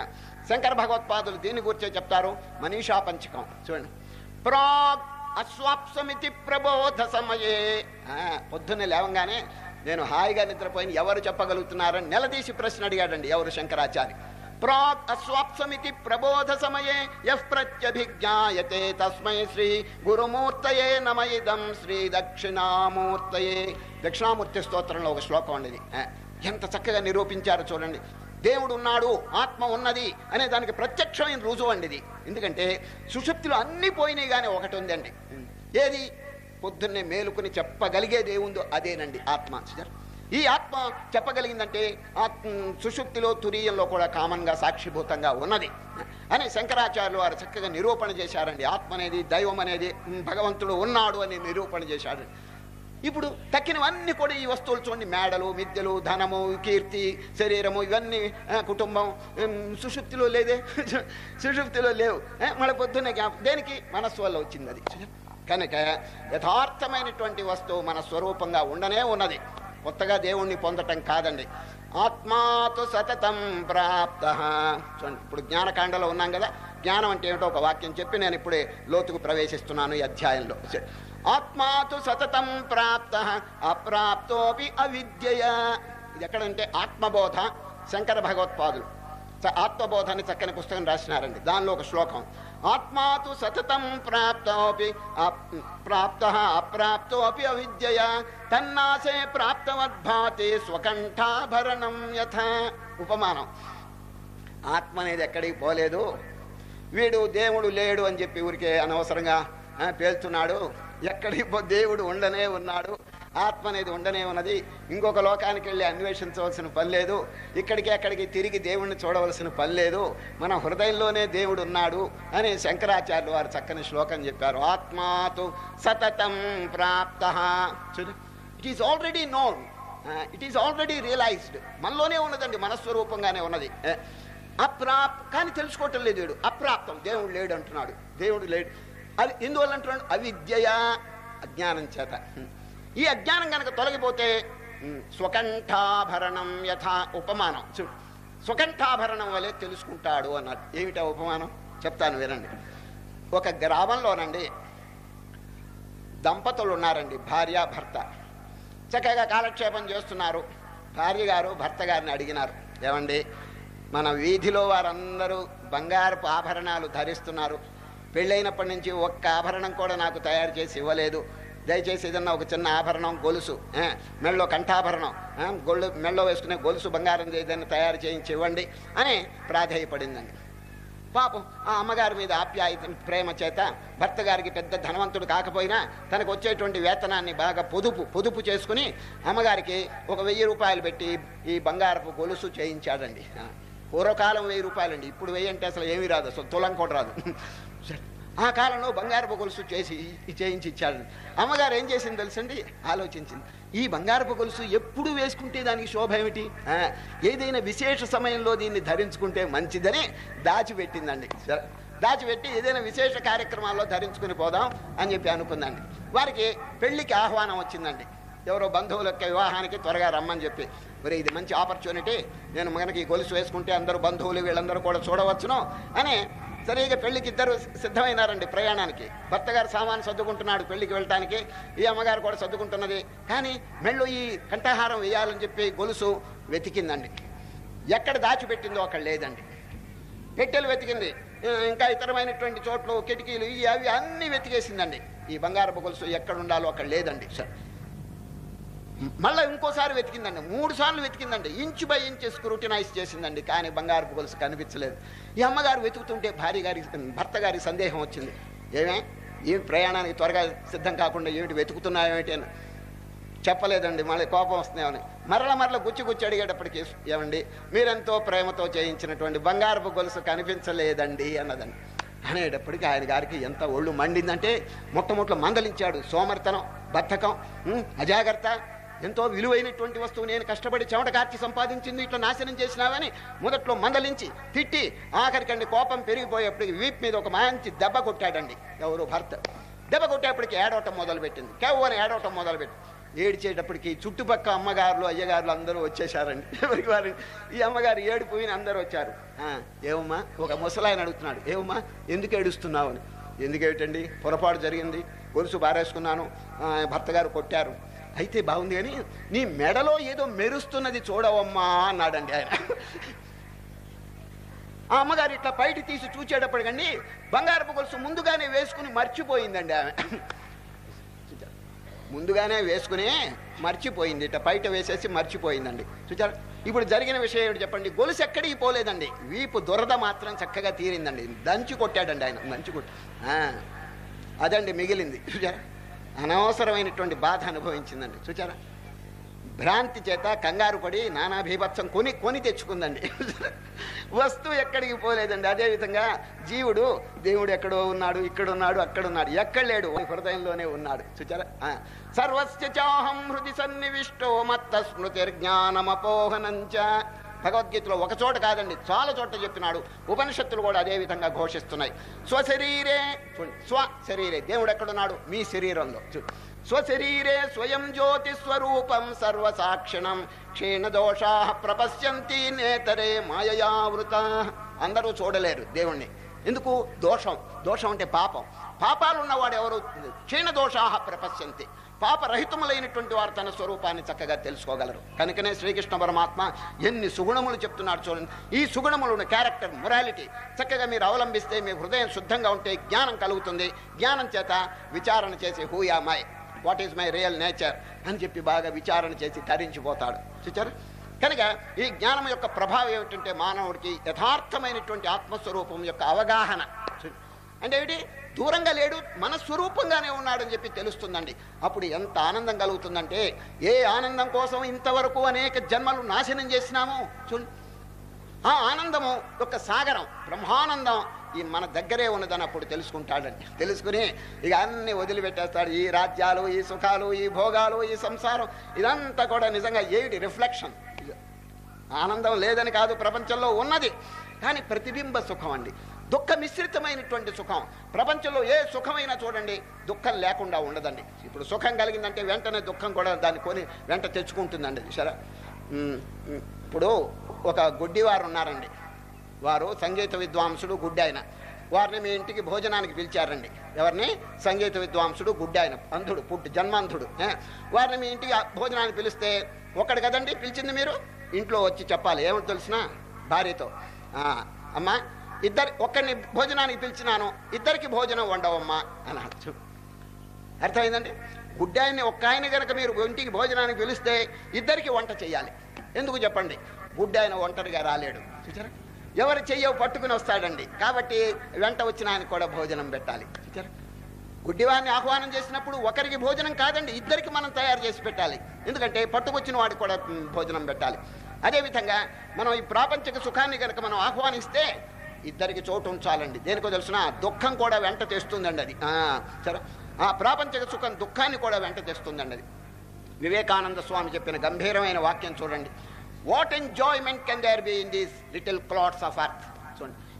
Shankara భగవత్పాదులు దీని గురించే చెప్తారు మనీషా పంచకం. చూడండి ప్రాగ్ అస్వాప్సమితి ప్రబోధ సమయే. పొద్దున్నే లేవంగానే నేను హాయిగా నిద్రపోయిన ఎవరు చెప్పగలుగుతున్నారని నిలదీసి ప్రశ్న అడిగాడండి ఎవరు? శంకరాచార్య. ప్రాక్ అస్వాప్సమితి ప్రబోధ సమయే యః ప్రత్యభిజ్ఞాయతే తస్మై శ్రీ గురుమూర్తయే నమయిదం శ్రీ దక్షిణామూర్తయే. దక్షిణామూర్తి స్తోత్రంలో ఒక శ్లోకం అండి. ఎంత చక్కగా నిరూపించారో చూడండి. దేవుడు ఉన్నాడు, ఆత్మ ఉన్నది అనే దానికి ప్రత్యక్షమైన రుజువు అండి ఇది. ఎందుకంటే సుషుప్తిలో అన్నీ పోయినాయి కానీ ఒకటి ఉందండి. ఏది? పొద్దున్నే మేలుకుని చెప్పగలిగేది ఏముందో అదేనండి ఆత్మ. ఈ ఆత్మ చెప్పగలిగిందంటే ఆత్మ సుషుప్తిలో, తురీయంలో కూడా కామన్గా సాక్షిభూతంగా ఉన్నది అని శంకరాచార్యులు వారు చక్కగా నిరూపణ చేశారండి. ఆత్మ అనేది, దైవం అనేది, భగవంతుడు ఉన్నాడు అని నిరూపణ చేశాడు. ఇప్పుడు తక్కినవన్నీ కూడా ఈ వస్తువులు చూడండి, మేడలు, మిద్దెలు, ధనము, కీర్తి, శరీరము, ఇవన్నీ కుటుంబం సుషుప్తిలో లేదే, సుషుప్తిలో లేవు. మళ్ళీ పొద్దున్నే దేనికి? మనస్సు వల్ల వచ్చింది అది. కనుక యథార్థమైనటువంటి వస్తువు మన స్వరూపంగా ఉండనే ఉన్నది, కొత్తగా దేవుణ్ణి పొందటం కాదండి. ఆత్మాతో సతతం ప్రాప్త. చూడండి ఇప్పుడు జ్ఞానకాండలో ఉన్నాం కదా. జ్ఞానం అంటే ఏమిటో ఒక వాక్యం చెప్పి నేను ఇప్పుడే లోతుకు ప్రవేశిస్తున్నాను ఈ అధ్యాయంలో. ఆత్మాతో సతతం ప్రాప్త అప్రాప్తోపి అవిద్యయ. ఇది ఎక్కడంటే ఆత్మబోధ. శంకర భగవత్పాదులు ఆత్మబోధ అని చక్కని పుస్తకం రాసినారండి. దానిలో ఒక శ్లోకం ఆత్మాతు సతతం ప్రాప్తోపి ప్రాప్త అప్రాప్తోపి అవిద్యయ తన్నాసే ప్రాప్తవద్భాతి స్వకంఠాభరణం యథ. ఉపమానం. ఆత్మ అనేది ఎక్కడికి పోలేదు, వీడు దేవుడు లేడు అని చెప్పి ఊరికే అనవసరంగా పేల్చున్నాడు. ఎక్కడికి పో దేవుడు ఉండనే ఉన్నాడు, ఆత్మ అనేది ఉండనే ఉన్నది. ఇంకొక లోకానికి వెళ్ళి అన్వేషించవలసిన పని లేదు, ఇక్కడికి అక్కడికి తిరిగి దేవుణ్ణి చూడవలసిన పని లేదు, మన హృదయంలోనే దేవుడు ఉన్నాడు అని శంకరాచార్యులు వారు చక్కని శ్లోకం చెప్పారు. ఆత్మాతు సతతం ప్రాప్త. It is already known, it is already realised. మనలోనే ఉన్నదండి, మనస్వరూపంగానే ఉన్నది. అప్రాప్ కానీ తెలుసుకోవటం లేదు. వీడు అప్రాప్తం, దేవుడు లేడు అంటున్నాడు. దేవుడు లేడు అది ఎందువల్ల అంటున్నాడు? అవిద్యయ, అజ్ఞానం చేత. ఈ అజ్ఞానం కనుక తొలగిపోతే స్వకంఠాభరణం యథా. ఉపమానం చూ స్వకంఠాభరణం వలె తెలుసుకుంటాడు అన్నాడు. ఏమిటా ఉపమానం చెప్తాను వినండి. ఒక గ్రామంలోనండి దంపతులు ఉన్నారండి, భార్య భర్త. చక్కగా కాలక్షేపం చేస్తున్నారు. భార్య గారు భర్త గారిని అడిగినారు, ఏమండి మన వీధిలో వారందరూ బంగారపు ఆభరణాలు ధరిస్తున్నారు, పెళ్ళైనప్పటి నుంచి ఒక్క ఆభరణం కూడా నాకు తయారు చేసి ఇవ్వలేదు, దయచేసి ఏదన్నా ఒక చిన్న ఆభరణం, గొలుసు, మెళ్ళో కంఠాభరణం, గొళ్ళు మెళ్ళో వేసుకునే గొలుసు బంగారం ఏదైనా తయారు చేయించి ఇవ్వండి అని ప్రాధేయపడిందండి. పాపం ఆ అమ్మగారి మీద ఆప్యాయత, ప్రేమ చేత భర్త గారికి పెద్ద ధనవంతుడు కాకపోయినా తనకు వచ్చేటువంటి వేతనాన్ని బాగా పొదుపు పొదుపు చేసుకుని అమ్మగారికి ఒక వెయ్యి రూపాయలు పెట్టి ఈ బంగారపు గొలుసు చేయించాడండి. పూర్వకాలం వెయ్యి రూపాయలండి, ఇప్పుడు వెయ్యి అంటే అసలు ఏమీ రాదు, అసలు తులం కూడా రాదు. ఆ కాలంలో బంగారపు గొలుసు చేసి చేయించి ఇచ్చాడు. అమ్మగారు ఏం చేసింది తెలుసండి? ఆలోచించింది, ఈ బంగారపు గొలుసు ఎప్పుడు వేసుకుంటే దానికి శోభ ఏమిటి, ఏదైనా విశేష సమయంలో దీన్ని ధరించుకుంటే మంచిదని దాచిపెట్టిందండి. దాచిపెట్టి ఏదైనా విశేష కార్యక్రమాల్లో ధరించుకుని పోదాం అని చెప్పి అనుకుందండి. వారికి పెళ్లికి ఆహ్వానం వచ్చిందండి. ఎవరో బంధువుల యొక్క వివాహానికి త్వరగా రమ్మని చెప్పి, మరి ఇది మంచి ఆపర్చునిటీ, నేను మనకి గొలుసు వేసుకుంటే అందరూ బంధువులు వీళ్ళందరూ కూడా చూడవచ్చును అని సరిగా పెళ్లికి ఇద్దరు సిద్ధమైనారండి ప్రయాణానికి. భర్త గారు సామాను సర్దుకుంటున్నాడు పెళ్లికి వెళ్ళటానికి, ఈ అమ్మగారు కూడా సర్దుకుంటున్నది. కానీ మెళ్ళు ఈ కంఠహారం వేయాలని చెప్పి గొలుసు వెతికిందండి. ఎక్కడ దాచిపెట్టిందో అక్కడ లేదండి. పెట్టెలు వెతికింది, ఇంకా ఇతరమైనటువంటి చోట్లు, కిటికీలు, ఇవి అవి అన్నీ వెతికేసిందండి. ఈ బంగారపు గొలుసు ఎక్కడ ఉండాలో అక్కడ లేదండి. సార్ మళ్ళీ ఇంకోసారి వెతికిందండి, మూడు సార్లు వెతికిందండి. ఇంచు బై ఇంచు స్క్రూటినైజ్ చేసిందండి, కానీ బంగారపు గొలుసు కనిపించలేదు. ఈ అమ్మగారు వెతుకుతుంటే భార్య గారి భర్త గారి సందేహం వచ్చింది. ఏమే ఈ ప్రయాణానికి త్వరగా సిద్ధం కాకుండా ఏమిటి వెతుకుతున్నాయేమిటి అని చెప్పలేదండి. మళ్ళీ కోపం వస్తున్నాయని మరల మరల గుచ్చి గుచ్చి అడిగేటప్పటికి, ఏమండి మీరెంతో ప్రేమతో చేయించినటువంటి బంగారపు గొలుసు కనిపించలేదండి అన్నదండి. అనేటప్పటికీ ఆయన గారికి ఎంత ఒళ్ళు మండిందంటే మొట్టమొదటి మందలించాడు. సోమరితనం, బద్ధకం, అజాగ్రత్త, ఎంతో విలువైనటువంటి వస్తువు నేను కష్టపడి చెమట కార్చి సంపాదించింది ఇట్లా నాశనం చేసినావని మొదట్లో మందలించి తిట్టి ఆఖరికండి కోపం పెరిగిపోయేప్పటికి వీప్ మీద ఒక మంచి దెబ్బ కొట్టాడండి ఎవరు భర్త. దెబ్బ కొట్టేప్పటికి ఏడవటం మొదలుపెట్టింది. కేవని ఏడవటం మొదలుపెట్టి ఏడిచేటప్పటికి చుట్టుపక్క అమ్మగారులు అయ్యగారులు అందరూ వచ్చేసారండి. ఎవరికి వారు ఈ అమ్మగారు ఏడిపోయిన అందరూ వచ్చారు. ఏమమ్మా, ఒక ముసలాయన అడుగుతున్నాడు, ఏమమ్మా ఎందుకు ఏడుస్తున్నావు అని. ఎందుకు ఏమిటండి, పొరపాటు జరిగింది, గొలుసు బారేసుకున్నాను, భర్త గారు కొట్టారు. అయితే బాగుంది కానీ నీ మెడలో ఏదో మెరుస్తున్నది చూడవమ్మా అన్నాడండి ఆయన. ఆ అమ్మగారు ఇట్లా బయట తీసి చూచేటప్పటికండి బంగారపు గొలుసు ముందుగానే వేసుకుని మర్చిపోయిందండి. ఆమె ముందుగానే వేసుకుని మర్చిపోయింది, ఇట్లా బయట వేసేసి మర్చిపోయిందండి. చూచారా, ఇప్పుడు జరిగిన విషయం ఏమిటి చెప్పండి. గొలుసు ఎక్కడికి పోలేదండి, వీపు దురద మాత్రం చక్కగా తీరిందండి. దంచి కొట్టాడండి ఆయన, దంచి కొట్టి అదండి మిగిలింది. చూచారా, అనవసరమైనటువంటి బాధ అనుభవించిందండి. చూచారా, భ్రాంతి చేత కంగారు పడి నానా భీభత్సం కొని కొని తెచ్చుకుందండి. వస్తువు ఎక్కడికి పోలేదండి. అదేవిధంగా జీవుడు, దేవుడు ఎక్కడో ఉన్నాడు, ఇక్కడున్నాడు, అక్కడున్నాడు, ఎక్కడ లేడు, హృదయంలోనే ఉన్నాడు. చూచారా, సర్వస్య చాహం హృది సన్నివిష్టో మత్త స్మృతిర్జ్ఞానమపోహనంచ. భగవద్గీతలో ఒక చోట కాదండి, చాలా చోట్ల చెప్తున్నాడు. ఉపనిషత్తులు కూడా అదే విధంగా ఘోషిస్తున్నాయి. స్వశరీరే, స్వ శరీరే, దేవుడు ఎక్కడున్నాడు, మీ శరీరంలో. స్వశరీరే స్వయం జ్యోతి స్వరూపం సర్వసాక్షిణం క్షీణదోషా ప్రపశ్యంతి నేతరే మాయయావృత. అందరూ చూడలేరు దేవుణ్ణి. ఎందుకు? దోషం. దోషం అంటే పాపం. పాపాలు ఉన్నవాడు ఎవరు? క్షీణదోషా ప్రపశ్యంతి. పాపరహితములైనటువంటి వారు తన స్వరూపాన్ని చక్కగా తెలుసుకోగలరు. కనుకనే శ్రీకృష్ణ పరమాత్మ ఎన్ని సుగుణములు చెప్తున్నాడు చూడండి. ఈ సుగుణములను, క్యారెక్టర్, మొరాలిటీ చక్కగా మీరు అవలంబిస్తే మీ హృదయం శుద్ధంగా ఉంటే జ్ఞానం కలుగుతుంది. జ్ఞానం చేత విచారణ చేసి who am I, what is my real nature అని చెప్పి బాగా విచారణ చేసి తరించిపోతాడు. చూచారు, కనుక ఈ జ్ఞానం యొక్క ప్రభావం ఏమిటంటే మానవుడికి యథార్థమైనటువంటి ఆత్మస్వరూపం యొక్క అవగాహన. అంటే ఏమిటి? దూరంగా లేడు, మన స్వరూపంగానే ఉన్నాడని చెప్పి తెలుస్తుందండి. అప్పుడు ఎంత ఆనందం కలుగుతుందంటే, ఏ ఆనందం కోసం ఇంతవరకు అనేక జన్మలు నాశనం చేసినామో చూ, ఆ ఆనందము యొక్క సాగరం, బ్రహ్మానందం ఈ మన దగ్గరే ఉన్నదని అప్పుడు తెలుసుకుంటాడండి. తెలుసుకుని ఇక అన్ని వదిలిపెట్టేస్తాడు. ఈ రాజ్యాలు, ఈ సుఖాలు, ఈ భోగాలు, ఈ సంసారం, ఇదంతా కూడా నిజంగా ఏమిటి? రిఫ్లెక్షన్. ఆనందం లేదని కాదు, ప్రపంచంలో ఉన్నది, కానీ ప్రతిబింబ సుఖం అండి. దుఃఖ మిశ్రితమైనటువంటి సుఖం. ప్రపంచంలో ఏ సుఖమైనా చూడండి, దుఃఖం లేకుండా ఉండదండి. ఇప్పుడు సుఖం కలిగిందంటే వెంటనే దుఃఖం కూడా దాన్ని కొని వెంట తెచ్చుకుంటుందండి. సరే, ఇప్పుడు ఒక గుడ్డివారు ఉన్నారండి. వారు సంగీత విద్వాంసుడు, గుడ్డి ఆయన. వారిని మీ ఇంటికి భోజనానికి పిలిచారండి. ఎవరిని? సంగీత విద్వాంసుడు, గుడ్డి ఆయన, అంధుడు, పుట్టి జన్మాంధుడు. వారిని మీ ఇంటికి భోజనానికి పిలిస్తే ఒకడు కదండి పిలిచింది, మీరు ఇంట్లో వచ్చి చెప్పాలి. ఏమిటి తెలిసిన? భార్యతో, అమ్మా ఇద్దరి ఒక్కడిని భోజనానికి పిలిచినాను, ఇద్దరికి భోజనం వండవమ్మా అని అనొచ్చు. అర్థమైందండి? గుడ్డి ఆయన్ని ఒక్క ఆయన కనుక మీరు ఇంటికి భోజనానికి పిలిస్తే ఇద్దరికి వంట చేయాలి. ఎందుకు చెప్పండి? గుడ్డి ఆయన ఒంటరిగా రాలేడు. చూచారా, ఎవరు చెయ్యవు పట్టుకుని వస్తాడండి. కాబట్టి వెంట వచ్చిన ఆయన కూడా భోజనం పెట్టాలి. చూచారా, గుడ్డివాడిని ఆహ్వానం చేసినప్పుడు ఒకరికి భోజనం కాదండి, ఇద్దరికి మనం తయారు చేసి పెట్టాలి. ఎందుకంటే పట్టుకొచ్చిన వాడికి కూడా భోజనం పెట్టాలి. అదేవిధంగా మనం ఈ ప్రాపంచిక సుఖాన్ని కనుక మనం ఆహ్వానిస్తే ఇద్దరికి చోటు ఉంచాలండి. దేనికో తెలుసిన? దుఃఖం కూడా వెంట తెస్తుందండి అది. సరే, ఆ ప్రాపంచిక సుఖం దుఃఖాన్ని కూడా వెంట తెస్తుందండి అది. వివేకానంద స్వామి చెప్పిన గంభీరమైన వాక్యం చూడండి. What enjoyment can there be in these little clots of earth. చూడండి,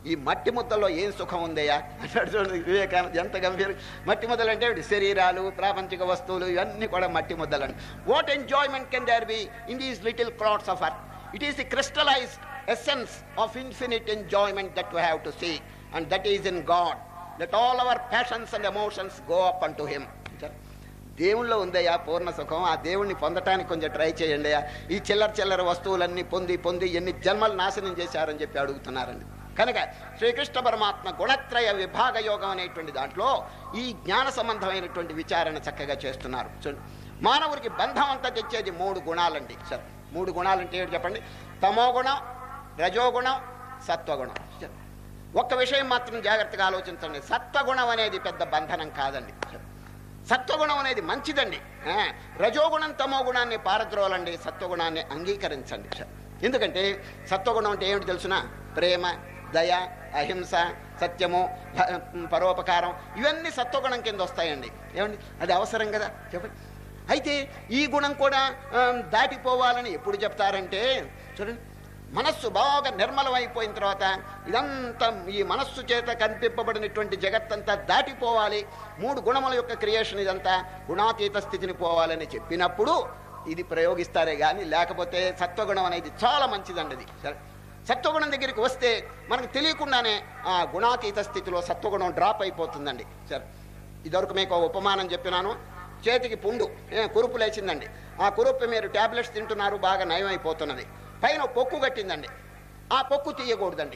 ఈ మట్టి ముద్దలో ఏం సుఖం ఉందయ్యా అంటాడు చూడండి వివేకానంద. ఎంత గంభీరం. మట్టి ముద్దలు అంటే శరీరాలు, ప్రాపంచిక వస్తువులు ఇవన్నీ కూడా మట్టి ముద్దలండి. What enjoyment can there be in these little clots of earth? It is the crystallised essence of infinite enjoyment that we have to seek, and that is in God. Let all our passions and emotions go up unto him. దేవుళ్ళో ఉందయ్యా పూర్ణ సుఖం. ఆ దేవుణ్ణి పొందటానికి కొంచెం try చేయండి అయ్యా. ఈ చిల్లర చిల్లర వస్తువులన్నీ పొంది పొంది ఎన్ని జన్మలు నాశనం చేశారని చెప్పి అడుగుతున్నారండి. కనుక శ్రీకృష్ణ పరమాత్మ గుణత్రయ విభాగ యోగం అనేటువంటి దాంట్లో ఈ జ్ఞాన సంబంధమైనటువంటి విచారణ చక్కగా చేస్తున్నారు. చూడండి, మానవుడికి బంధం అంతా తెచ్చేది మూడు గుణాలండి. సరే, మూడు గుణాలంటే ఏంటి చెప్పండి? తమో గుణం, రజోగుణం, సత్వగుణం. ఒక్క విషయం మాత్రం జాగ్రత్తగా ఆలోచించండి. సత్వగుణం అనేది పెద్ద బంధనం కాదండి. సత్వగుణం అనేది మంచిదండి. రజోగుణం తమో గుణాన్ని పారద్రోలండి, సత్వగుణాన్ని అంగీకరించండి. ఎందుకంటే సత్వగుణం అంటే ఏమిటి తెలుసునా? ప్రేమ, దయ, అహింస, సత్యము, పరోపకారం ఇవన్నీ సత్వగుణం కింద వస్తాయండి. ఏమండి, అది అవసరం కదా చెప్పండి. అయితే ఈ గుణం కూడా దాటిపోవాలని ఎప్పుడు చెప్తారంటే చూడండి, మనస్సు బాగా నిర్మలం అయిపోయిన తర్వాత ఇదంతా ఈ మనస్సు చేత కనిపింపబడినటువంటి జగత్తంతా దాటిపోవాలి, మూడు గుణముల యొక్క క్రియేషన్ ఇదంతా గుణాతీత స్థితిని పోవాలని చెప్పినప్పుడు ఇది ప్రయోగిస్తారే కానీ, లేకపోతే సత్వగుణం అనేది చాలా మంచిదండి. అది సరే, సత్వగుణం దగ్గరికి వస్తే మనకు తెలియకుండానే ఆ గుణాతీత స్థితిలో సత్వగుణం డ్రాప్ అయిపోతుందండి. సరే, ఇదివరకు మీకు ఉపమానం చెప్పినాను. చేతికి పుండు కురుపు లేచిందండి. ఆ కురుపు మీరు ట్యాబ్లెట్స్ తింటున్నారు, బాగా నయం అయిపోతున్నది. పైన పొక్కు కట్టిందండి, ఆ పొక్కు తీయకూడదండి.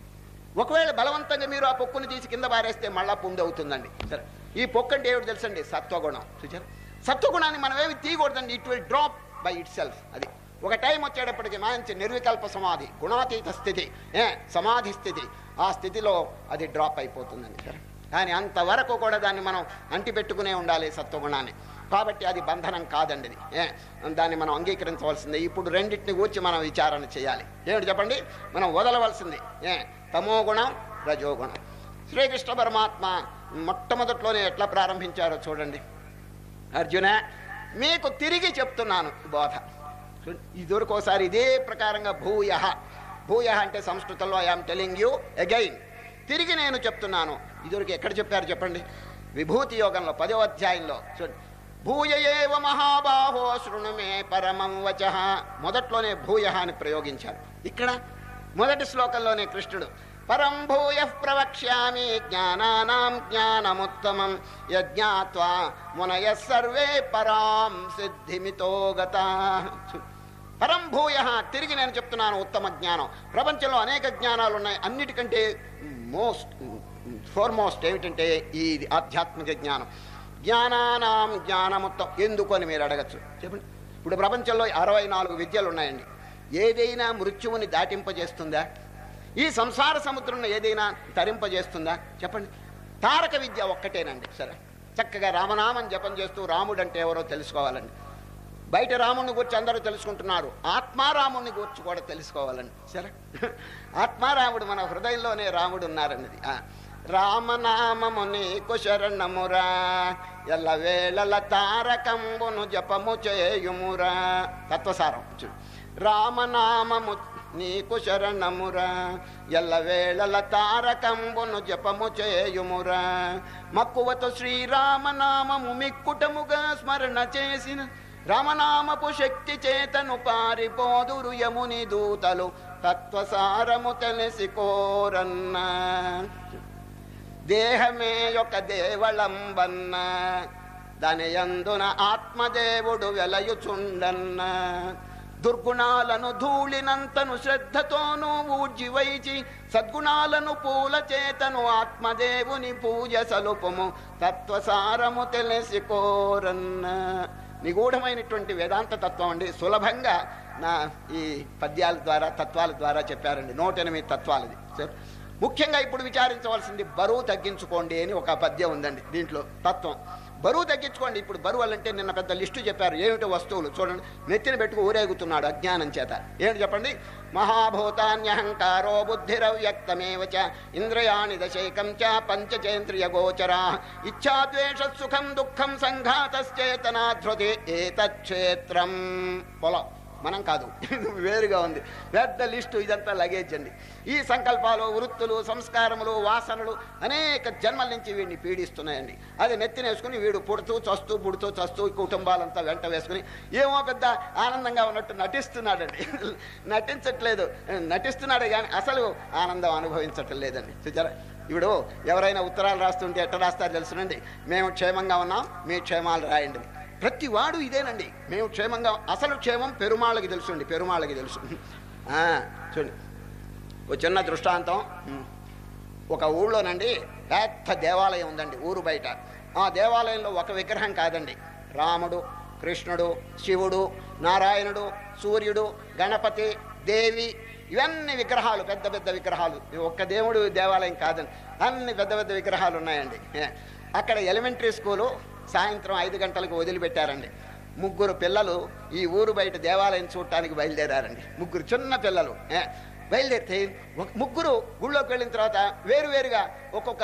ఒకవేళ బలవంతంగా మీరు ఆ పొక్కుని తీసి కింద పారేస్తే మళ్ళా పుండు అవుతుందండి. సరే, ఈ పొక్కు అంటే ఏమిటి తెలుసండి? సత్వగుణం. చూచారు, సత్వగుణాన్ని మనం ఏమి తీయకూడదండి. It will drop by itself. అది ఒక టైం వచ్చేటప్పటికి మంచి నిర్వికల్ప సమాధి, గుణాతీత స్థితి, ఏ సమాధి స్థితి, ఆ స్థితిలో అది డ్రాప్ అయిపోతుందండి. సరే, కానీ అంతవరకు కూడా దాన్ని మనం అంటిపెట్టుకునే ఉండాలి సత్వగుణాన్ని. కాబట్టి అది బంధనం కాదండి. ఇది ఏ దాన్ని మనం అంగీకరించవలసిందే. ఇప్పుడు రెండింటిని గూర్చి మనం విచారణ చేయాలి. ఏమిటి చెప్పండి? మనం వదలవలసింది ఏ తమో గుణం, రజోగుణం. శ్రీకృష్ణ పరమాత్మ మొట్టమొదట్లోనే ఎట్లా ప్రారంభించారో చూడండి. అర్జున, మీకు తిరిగి చెప్తున్నాను బోధ. ఇదివరకు ఒకసారి ఇదే ప్రకారంగా భూయ భూయ అంటే సంస్కృతంలో ఐఎమ్ టెలింగ్ యూ అగైన్, తిరిగి నేను చెప్తున్నాను. ఇదివరకు ఎక్కడ చెప్పారు చెప్పండి? విభూతి యోగంలో పదో అధ్యాయంలో చూడండి. భూయ ఏవ మహాబాహో శృణు మే పరమం వచః. మొదట్లోనే భూయ అని ప్రయోగించారు. ఇక్కడ మొదటి శ్లోకంలోనే కృష్ణుడు పరం భూయ ప్రవక్ష్యామి జ్ఞానానాం జ్ఞానముత్తమం యజ్ఞాత్వా మునయః సర్వే పరాం సిద్ధిమితో గతాః. పరం భూయ, తిరిగి నేను చెప్తున్నాను ఉత్తమ జ్ఞానం. ప్రపంచంలో అనేక జ్ఞానాలు ఉన్నాయి. అన్నిటికంటే మోస్ట్ ఫోర్మోస్ట్ ఏమిటంటే ఈ ఆధ్యాత్మిక జ్ఞానం. జ్ఞానానాం జ్ఞానముత్తం. ఎందుకు అని మీరు అడగచ్చు. చెప్పండి, ఇప్పుడు ప్రపంచంలో అరవై నాలుగు విద్యలు ఉన్నాయండి. ఏదైనా మృత్యువుని దాటింపజేస్తుందా? ఈ సంసార సముద్రంలో ఏదైనా తరింపజేస్తుందా? చెప్పండి. తారక విద్య ఒక్కటేనండి. సరే, చక్కగా రామనామం జపం చేస్తూ రాముడు అంటే ఎవరో తెలుసుకోవాలండి. బయట రాముడిని గురించి అందరూ తెలుసుకుంటున్నారు, ఆత్మారాముడిని గురించి కూడా తెలుసుకోవాలండి. సరే, ఆత్మారాముడు మన హృదయంలోనే రాముడు ఉన్నారన్నది. రామనామము నీకు శరణమురా, ఎల్లవేళల తారకంబును జపము చేయుమురా. తత్వసారం. రామనామము నీకు శరణమురా, ఎల్లవేళల తారకంబును జపము చేయుమురా. మక్కువతో శ్రీరామనామము మిక్కుటముగా స్మరణ చేసిన రామనామపు శక్తి చేతను పారిపోదురు యముని దూతలు, తత్వసారము తెలిసి కోరన్న. దేహమే ఒక దేవళంబన్న, దాని యందున ఆత్మదేవుడు వెలయుచుండన్న. దుర్గుణాలను ధూళినంతను శ్రద్ధతోనూ ఊర్జివైచి, సద్గుణాలను పూల చేతను ఆత్మదేవుని పూజ సలుపుము, తత్వసారము తెలిసి కోరన్న. నిగూఢమైనటువంటి వేదాంత తత్వం అండి. సులభంగా నా ఈ పద్యాల ద్వారా తత్వాల ద్వారా చెప్పారండి. నూట ఎనిమిది తత్వాలది. సార్, ముఖ్యంగా ఇప్పుడు విచారించవలసింది బరువు తగ్గించుకోండి అని ఒక పద్యం ఉందండి. దీంట్లో తత్వం బరువు తగ్గించుకోండి. ఇప్పుడు బరువు అంటే నిన్న పెద్ద లిస్టు చెప్పారు. ఏమిటో వస్తువులు చూడండి. నెత్తిన పెట్టుకు ఊరేగుతున్నాడు అజ్ఞానం చేత. ఏమిటి చెప్పండి? మహాభూతాన్యహంకారో బుద్ధిరవ్యక్తమేవ చ ఇంద్రియాణి దశైకం చ పంచచేంద్రియ గోచరా ఇచ్ఛాద్వేష సుఖం దుఃఖం సంఘాతశ్చేతనాధృతి ఏతచ్ఛేత్రం. పొలం మనం కాదు, వేరుగా ఉంది పెద్ద లిస్టు. ఇదంతా లగేజ్ అండి. ఈ సంకల్పాలు, వృత్తులు, సంస్కారములు, వాసనలు అనేక జన్మల నుంచి వీడిని పీడిస్తున్నాయండి. అది నెత్తినేసుకుని వీడు పుడుతూ చస్తూ పుడుతూ చస్తూ కుటుంబాలంతా వెంట వేసుకుని ఏమో పెద్ద ఆనందంగా ఉన్నట్టు నటిస్తున్నాడండి. నటించట్లేదు, నటిస్తున్నాడే కానీ అసలు ఆనందం అనుభవించటం లేదండి. చూచారా, ఇప్పుడు ఎవరైనా ఉత్తరాలు రాస్తుంటే ఎట్లా రాస్తారు తెలుసునండి, మేము క్షేమంగా ఉన్నాం, మీ క్షేమాలు రాయండి. ప్రతి వాడు ఇదేనండి, మేము క్షేమంగా. అసలు క్షేమం పెరుమాళ్ళకి తెలుసుండి, పెరుమాళ్ళకి తెలుసు. చూడండి, ఒక చిన్న దృష్టాంతం. ఒక ఊళ్ళోనండి పెద్ద దేవాలయం ఉందండి ఊరు బయట. ఆ దేవాలయంలో ఒక విగ్రహం కాదండి, రాముడు, కృష్ణుడు, శివుడు, నారాయణుడు, సూర్యుడు, గణపతి, దేవి, ఇవన్నీ విగ్రహాలు, పెద్ద పెద్ద విగ్రహాలు. ఒక్క దేవుడు దేవాలయం కాదండి, అన్ని పెద్ద పెద్ద విగ్రహాలు ఉన్నాయండి. అక్కడ ఎలిమెంటరీ స్కూలు సాయంత్రం ఐదు గంటలకు వదిలిపెట్టారండి. ముగ్గురు పిల్లలు ఈ ఊరు బయట దేవాలయం చూడటానికి బయలుదేరారండి. ముగ్గురు చిన్న పిల్లలు బయలుదేరితే ముగ్గురు గుళ్ళోకి వెళ్ళిన తర్వాత వేరువేరుగా ఒక్కొక్క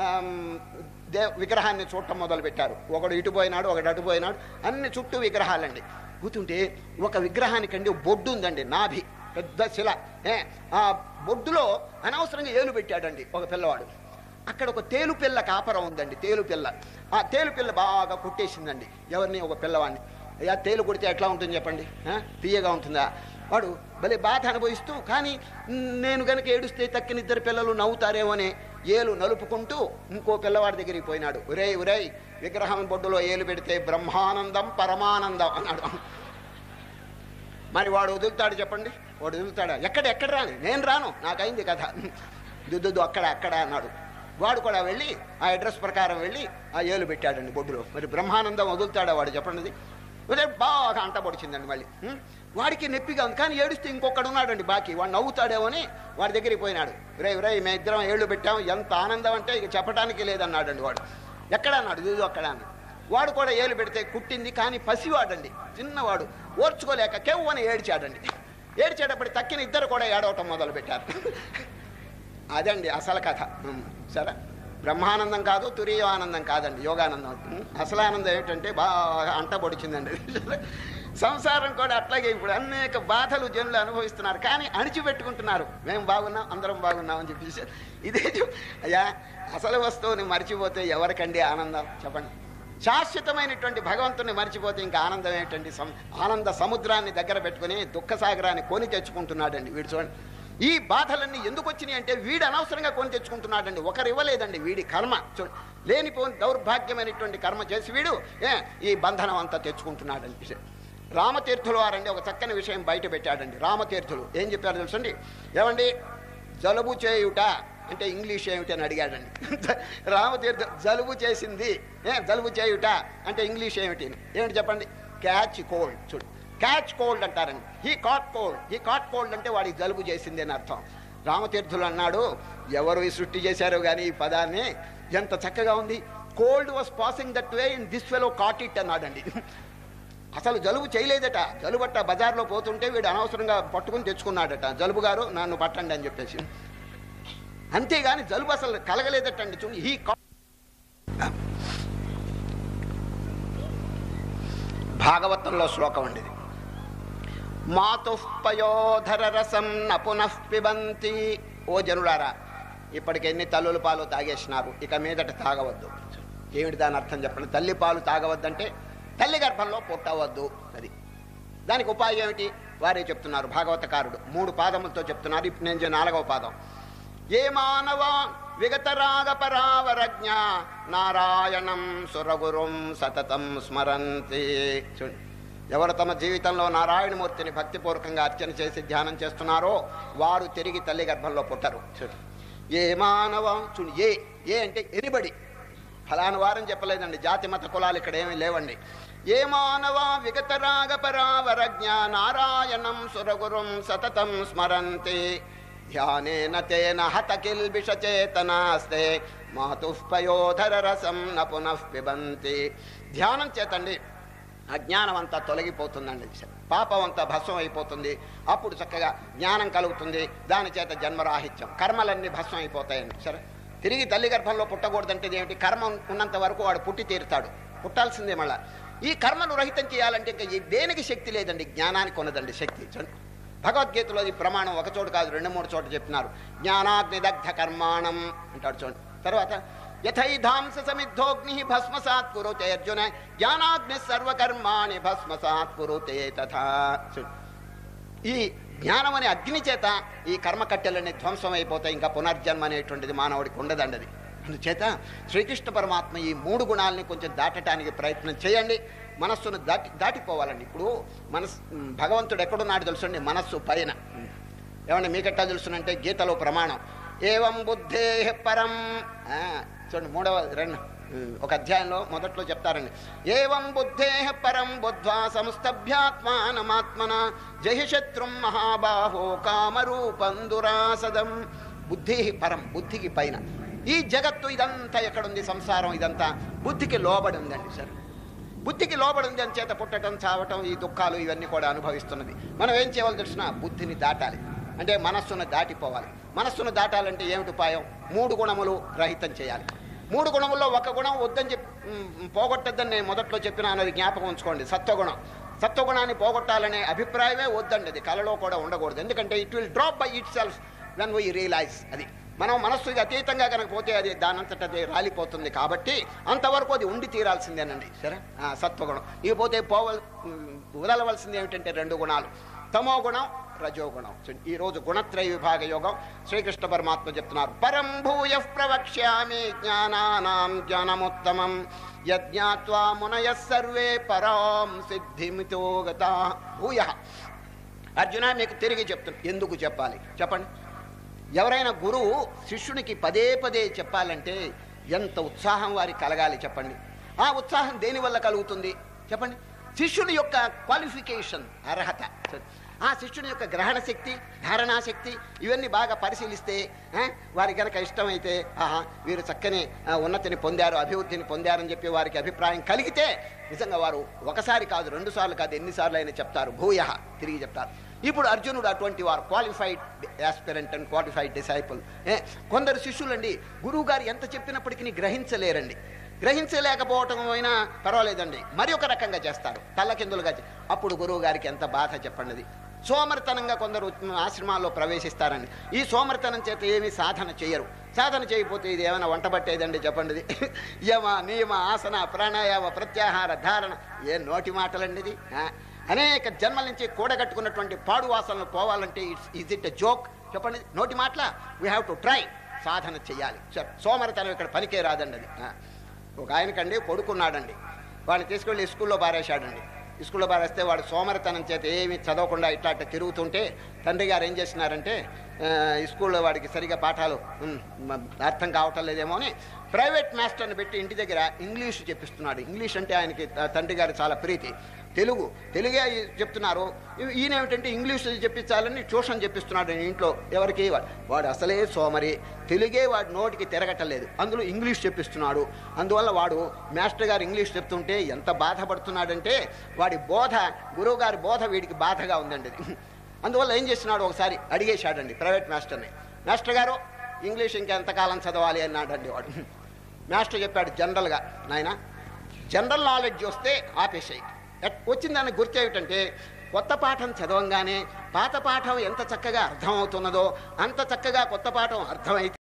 దే విగ్రహాన్ని చూడటం మొదలుపెట్టారు. ఒకడు ఇటు పోయినాడు, ఒకడు అటు పోయినాడు, అన్ని చుట్టూ విగ్రహాలండి. కూర్చుంటే ఒక విగ్రహానికండి బొడ్డు ఉందండి, నాభి, పెద్ద శిల. ఆ బొడ్డులో అనవసరంగా ఏలు పెట్టాడండి ఒక పిల్లవాడు. అక్కడ ఒక తేలుపిల్ల కాపరం ఉందండి, తేలుపిల్ల. ఆ తేలుపిల్ల బాగా కొట్టేసిందండి ఎవరిని, ఒక పిల్లవాడిని. అయ్యా, తేలు కొడితే ఎట్లా ఉంటుంది చెప్పండి, తీయగా ఉంటుందా? వాడు భలే బాధ అనుభవిస్తూ, కానీ నేను కనుక ఏడుస్తే తక్కిన ఇద్దరు పిల్లలు నవ్వుతారేమో అని ఏలు నలుపుకుంటూ ఇంకో పిల్లవాడి దగ్గరికి పోయినాడు. ఉరే ఉరే, విగ్రహం బొడ్డులో ఏలు పెడితే బ్రహ్మానందం పరమానందం అన్నాడు. మరి వాడు వదులుతాడు చెప్పండి, వాడు వదులుతాడా? ఎక్కడ ఎక్కడ రాని, నేను రాను, నాకైంది కథ, దుద్దు అక్కడ అక్కడ అన్నాడు. వాడు కూడా వెళ్ళి ఆ అడ్రస్ ప్రకారం వెళ్ళి ఆ ఏలు పెట్టాడండి బొడ్డులో. మరి బ్రహ్మానందం వదులుతాడా వాడు చెప్పండి? ఉదయం బాగా అంట పొడిచిందండి. మళ్ళీ వాడికి నొప్పిగా ఉంది, కానీ ఏడుస్తే ఇంకొకడు ఉన్నాడండి బాకీ, వాడు నవ్వుతాడేమో అని వాడి దగ్గరికి పోయినాడు. రే రే, మేము ఇద్దరం ఏళ్ళు పెట్టాము, ఎంత ఆనందం అంటే ఇక చెప్పడానికి లేదన్నాడండి వాడు. ఎక్కడ అన్నాడు? దుద్దు అక్కడ అన్నాడు. వాడు కూడా ఏలు పెడితే కుట్టింది, కానీ పసివాడండి, చిన్నవాడు, ఓర్చుకోలేక కెవ్వు అని ఏడ్చాడండి. ఏడ్చేటప్పుడు తక్కిన ఇద్దరు కూడా ఏడవటం మొదలు పెట్టారు. అదండి అసలు కథ. సరే, బ్రహ్మానందం కాదు, తురీయ ఆనందం కాదండి, యోగానందం. అసలు ఆనందం ఏమిటంటే బాగా అంట పొడిచిందండి. సంసారం కూడా అట్లాగే ఇప్పుడు అనేక బాధలు జనులు అనుభవిస్తున్నారు, కానీ అణిచిపెట్టుకుంటున్నారు. మేము బాగున్నాం, అందరం బాగున్నాం అని చెప్పేసి. ఇదే అయ్యా, అసలు వస్తువుని మర్చిపోతే ఎవరికండి ఆనందం చెప్పండి? శాశ్వతమైనటువంటి భగవంతుని మర్చిపోతే ఇంకా ఆనందం ఏంటండి? ఆనంద సముద్రాన్ని దగ్గర పెట్టుకుని దుఃఖసాగరాన్ని కొని తెచ్చుకుంటున్నాడండి వీడు. చూడండి, ఈ బాధలన్నీ ఎందుకు వచ్చినాయి అంటే వీడు అనవసరంగా కొని తెచ్చుకుంటున్నాడండి. ఒకరు ఇవ్వలేదండి, వీడి కర్మ. చూడండి, లేనిపోని దౌర్భాగ్యమైనటువంటి కర్మ చేసి వీడు ఏ ఈ బంధనం అంతా తెచ్చుకుంటున్నాడండి. రామతీర్థులు వారండి ఒక చక్కని విషయం బయట పెట్టాడండి. రామతీర్థులు ఏం చెప్పారు తెలుసండి? ఏమండి, జలుబు చేయుట అంటే ఇంగ్లీష్ ఏమిటి అని అడిగాడండి. రామతీర్థ జలుబు చేసింది, ఏ జలుబు చేయుట అంటే ఇంగ్లీష్ ఏమిటి ఏమిటి చెప్పండి? Catch cold. చూడు, క్యాచ్ కోల్డ్ అంటారండి. He caught cold, he caught cold అంటే వాడికి జలుబు చేసింది అని అర్థం. రామతీర్థులు అన్నాడు, ఎవరు ఈ సృష్టి చేశారో కానీ ఈ పదాన్ని, ఎంత చక్కగా ఉంది. Cold was passing that way in this fellow caught it అన్నాడండి. అసలు జలుబు చేయలేదట, జలుబట్ట బజార్లో పోతుంటే వీడు అనవసరంగా పట్టుకుని తెచ్చుకున్నాడట. జలుబు గారు నన్ను పట్టండి అని చెప్పేసి, అంతేగాని జలుబు అసలు కలగలేదటండి. చూడండి, హీ కా భాగవతంలో శ్లోకం అండి ఇది. మాతుఃపయోధర రసం న పునః పిబంతి. ఓ జనులారా, ఇప్పటికి ఎన్ని తల్లుల పాలు తాగేసినారు, ఇక మీదట తాగవద్దు. ఏమిటి దాని అర్థం చెప్పండి? తల్లి పాలు తాగవద్దంటే తల్లి గర్భంలో పుట్టవద్దు. అది దానికి ఉపాయం ఏమిటి? వారే చెప్తున్నారు భాగవతకారుడు. మూడు పాదములతో చెప్తున్నారు. ఇప్పుడు నేను నాలుగవ పాదం. ఏ మానవ విగతరాగ పరావరజ్ఞ నారాయణం సురగురుం సతతం స్మరంతి. చూడండి, ఎవరు తమ జీవితంలో నారాయణమూర్తిని భక్తిపూర్వకంగా అర్చన చేసి ధ్యానం చేస్తున్నారో వారు తిరిగి తల్లి గర్భంలో పుట్టరు. చూడు, ఏ మానవ, చూడు, ఏ ఏ అంటే ఎనిబడి, ఫలానా వారని చెప్పలేదండి. జాతి మత కులాలు ఇక్కడ ఏమీ లేవండి. ఏ మానవ విగతరాగ పరావరజ్ఞ నారాయణం సురగురుం సతతం స్మరంతి ధ్యానేన తేన హత కిల్బిష చేతనాస్తే మాతుఃపయోధర రసం న పునః పిబంతి. ధ్యానం చేతండి అజ్ఞానం అంతా తొలగిపోతుందండి, పాపం అంతా భస్వం అయిపోతుంది. అప్పుడు చక్కగా జ్ఞానం కలుగుతుంది. దాని చేత జన్మరాహిత్యం, కర్మలన్నీ భస్వం అయిపోతాయండి. సరే, తిరిగి తల్లి గర్భంలో పుట్టకూడదంటే ఏమిటి? కర్మ ఉన్నంత వరకు వాడు పుట్టి తీరుతాడు, పుట్టాల్సిందే. మళ్ళా ఈ కర్మను రహితం చేయాలంటే ఇంకా ఈ దేనికి శక్తి లేదండి, జ్ఞానానికి ఉన్నదండి శక్తి. భగవద్గీతలో ఈ ప్రమాణం ఒక చోటు కాదు, రెండు మూడు చోట్ల చెప్తున్నారు. జ్ఞానాగ్నిదగ్ధ కర్మాణం అంటాడు చూడండి. తర్వాత యథైధాంస సమిద్ధోగ్ని భస్మసాత్ కురుతే అర్జున జ్ఞానాగ్ని సర్వకర్మాణి భస్మసాత్ కురుతే తథా. ఈ జ్ఞానం అనే అగ్ని చేత ఈ కర్మకట్టెలన్నీ ధ్వంసం అయిపోతాయి, ఇంకా పునర్జన్మ అనేటువంటిది మానవుడికి ఉండదండి. అది అందుచేత శ్రీకృష్ణ పరమాత్మ ఈ మూడు గుణాలని కొంచెం దాటడానికి ప్రయత్నం చేయండి. మనస్సును దాటి దాటిపోవాలండి. ఇప్పుడు మనస్ భగవంతుడు ఎక్కడున్నాడు తెలుసండి, మనస్సు పైన. ఏమంటే మీకెట్టా తెలుసునంటే గీతలో ప్రమాణం ఏవం బుద్ధే పరం. చూడండి మూడవ రెండు ఒక అధ్యాయంలో మొదట్లో చెప్తారండి. ఏవం బుద్ధే పరం బుద్ధ్వా సంస్థభ్యాత్మానమాత్మన జహి శత్రుం మహాబాహో కామరూపం దురాసదం. బుద్ధి పరం, బుద్ధికి పైన. ఈ జగత్తు ఇదంతా ఎక్కడుంది, సంసారం ఇదంతా బుద్ధికి లోబడి ఉందండి. సార్ బుద్ధికి లోబడి ఉంది అని చేత పుట్టడం, చావటం, ఈ దుఃఖాలు ఇవన్నీ కూడా అనుభవిస్తున్నది. మనం ఏం చేయాలి తెలిసిన, బుద్ధిని దాటాలి. అంటే మనస్సును దాటిపోవాలి. మనస్సును దాటాలంటే ఏమిటి ఉపాయం? మూడు గుణములు రహితం చేయాలి. మూడు గుణముల్లో ఒక గుణం వద్దని చెప్పి పోగొట్టద్దని నేను మొదట్లో చెప్పిన అన్నది జ్ఞాపకం ఉంచుకోండి. సత్వగుణం. సత్వగుణాన్ని పోగొట్టాలనే అభిప్రాయమే వద్దండి. అది కలలో కూడా ఉండకూడదు. ఎందుకంటే it will drop by itself when we realise. అది మనం మనస్సుకి అతీతంగా కనుక పోతే అది దానంతట అది రాలిపోతుంది. కాబట్టి అంతవరకు అది ఉండి తీరాల్సిందేనండి. సరే, సత్వగుణం. ఇకపోతే పోవల్ వదలవలసింది ఏమిటంటే రెండు గుణాలు, తమో గుణం, రజోగుణం. ఈరోజు గుణత్రయ విభాగ యోగం శ్రీకృష్ణ పరమాత్మ చెప్తున్నారు. పరం భూయ ప్రవక్ష్యామి జ్ఞానానాం జ్ఞానముత్తమం యజ్ఞాత్వా మునయః సర్వే పరాం సిద్ధిమితో గతాః. భూయ అర్జున మీకు తిరిగి చెప్తున్నా. ఎందుకు చెప్పాలి చెప్పండి. ఎవరైనా గురువు శిష్యునికి పదే పదే చెప్పాలంటే ఎంత ఉత్సాహం వారికి కలగాలి చెప్పండి. ఆ ఉత్సాహం దేనివల్ల కలుగుతుంది చెప్పండి? శిష్యుని యొక్క క్వాలిఫికేషన్, అర్హత. ఆ శిష్యుని యొక్క గ్రహణ శక్తి, ధారణాశక్తి ఇవన్నీ బాగా పరిశీలిస్తే వారికి కనుక ఇష్టమైతే ఆహా వీరు చక్కని ఉన్నతిని పొందారు, అభివృద్ధిని పొందారని చెప్పి వారికి అభిప్రాయం కలిగితే నిజంగా వారు ఒకసారి కాదు, రెండు సార్లు కాదు, ఎన్నిసార్లు అయినా చెప్తారు. భూయ తిరిగి చెప్తారు. ఇప్పుడు అర్జునుడు అటువంటి వారు, qualified aspirant and qualified disciple. కొందరు శిష్యులండి గురువు గారు ఎంత చెప్పినప్పటికీ గ్రహించలేరండి. గ్రహించలేకపోవటం అయినా పర్వాలేదండి, మరి ఒక రకంగా చేస్తారు, తల్లకిందులుగా. అప్పుడు గురువు గారికి ఎంత బాధ చెప్పండి. సోమరితనంగా కొందరు ఆశ్రమాల్లో ప్రవేశిస్తారండి. ఈ సోమరితనం చేత ఏమీ సాధన చేయరు. సాధన చేయకపోతే ఇది ఏమైనా వంట పట్టేదండి చెప్పండి. యమ నియమ ఆసన ప్రాణాయామ ప్రత్యాహార ధారణ ఏ నోటి మాటలండి ఇది. అనేక జన్మల నుంచి కూడగట్టుకున్నటువంటి పాడు వాసనలు పోవాలంటే it's is it a joke చెప్పండి? నోటి మాటల వీ హ్యావ్ టు ట్రై. సాధన చెయ్యాలి. సోమరితనం ఇక్కడ పనికే రాదండి. అది ఒక ఆయనకండి కొడుకున్నాడండి, వాడిని తీసుకెళ్ళి స్కూల్లో పారేశాడండి. స్కూల్లో పారేస్తే వాడు సోమరితనం చేత ఏమి చదవకుండా ఇట్లా అట్లా తిరుగుతుంటే తండ్రి గారు ఏం చేసినారంటే స్కూల్లో వాడికి సరిగా పాఠాలు అర్థం కావటం లేదేమో అని ప్రైవేట్ మాస్టర్ని పెట్టి ఇంటి దగ్గర ఇంగ్లీష్ చెప్పిస్తున్నాడు. ఇంగ్లీష్ అంటే ఆయనకి తండ్రి గారు చాలా ప్రీతి. తెలుగు తెలుగే చెప్తున్నారు, ఈయన ఏమిటంటే ఇంగ్లీష్ చెప్పించాలని ట్యూషన్ చెప్పిస్తున్నాడు ఇంట్లో. ఎవరికి? వాడు వాడు అసలే సోమరి, తెలుగే వాడి నోటికి తిరగటలేదు, అందులో ఇంగ్లీష్ చెప్పిస్తున్నాడు. అందువల్ల వాడు మాస్టర్ గారు ఇంగ్లీష్ చెప్తుంటే ఎంత బాధపడుతున్నాడంటే వాడి బోధ, గురువు గారి బోధ వీడికి బాధగా ఉందండి. అందువల్ల ఏం చేస్తున్నాడు, ఒకసారి అడిగేశాడండి ప్రైవేట్ మాస్టర్ని, మాస్టర్ గారు ఇంగ్లీష్ ఇంకెంతకాలం చదవాలి అన్నాడండి వాడు. మాస్టర్ చెప్పాడు జనరల్గా, నాయన జనరల్ నాలెడ్జ్ వస్తే ఆపేసాయి. వచ్చిందాన్ని గుర్తు ఏమిటంటే కొత్త పాఠం చదవంగానే పాత పాఠం ఎంత చక్కగా అర్థమవుతున్నదో అంత చక్కగా కొత్త పాఠం అర్థమైతే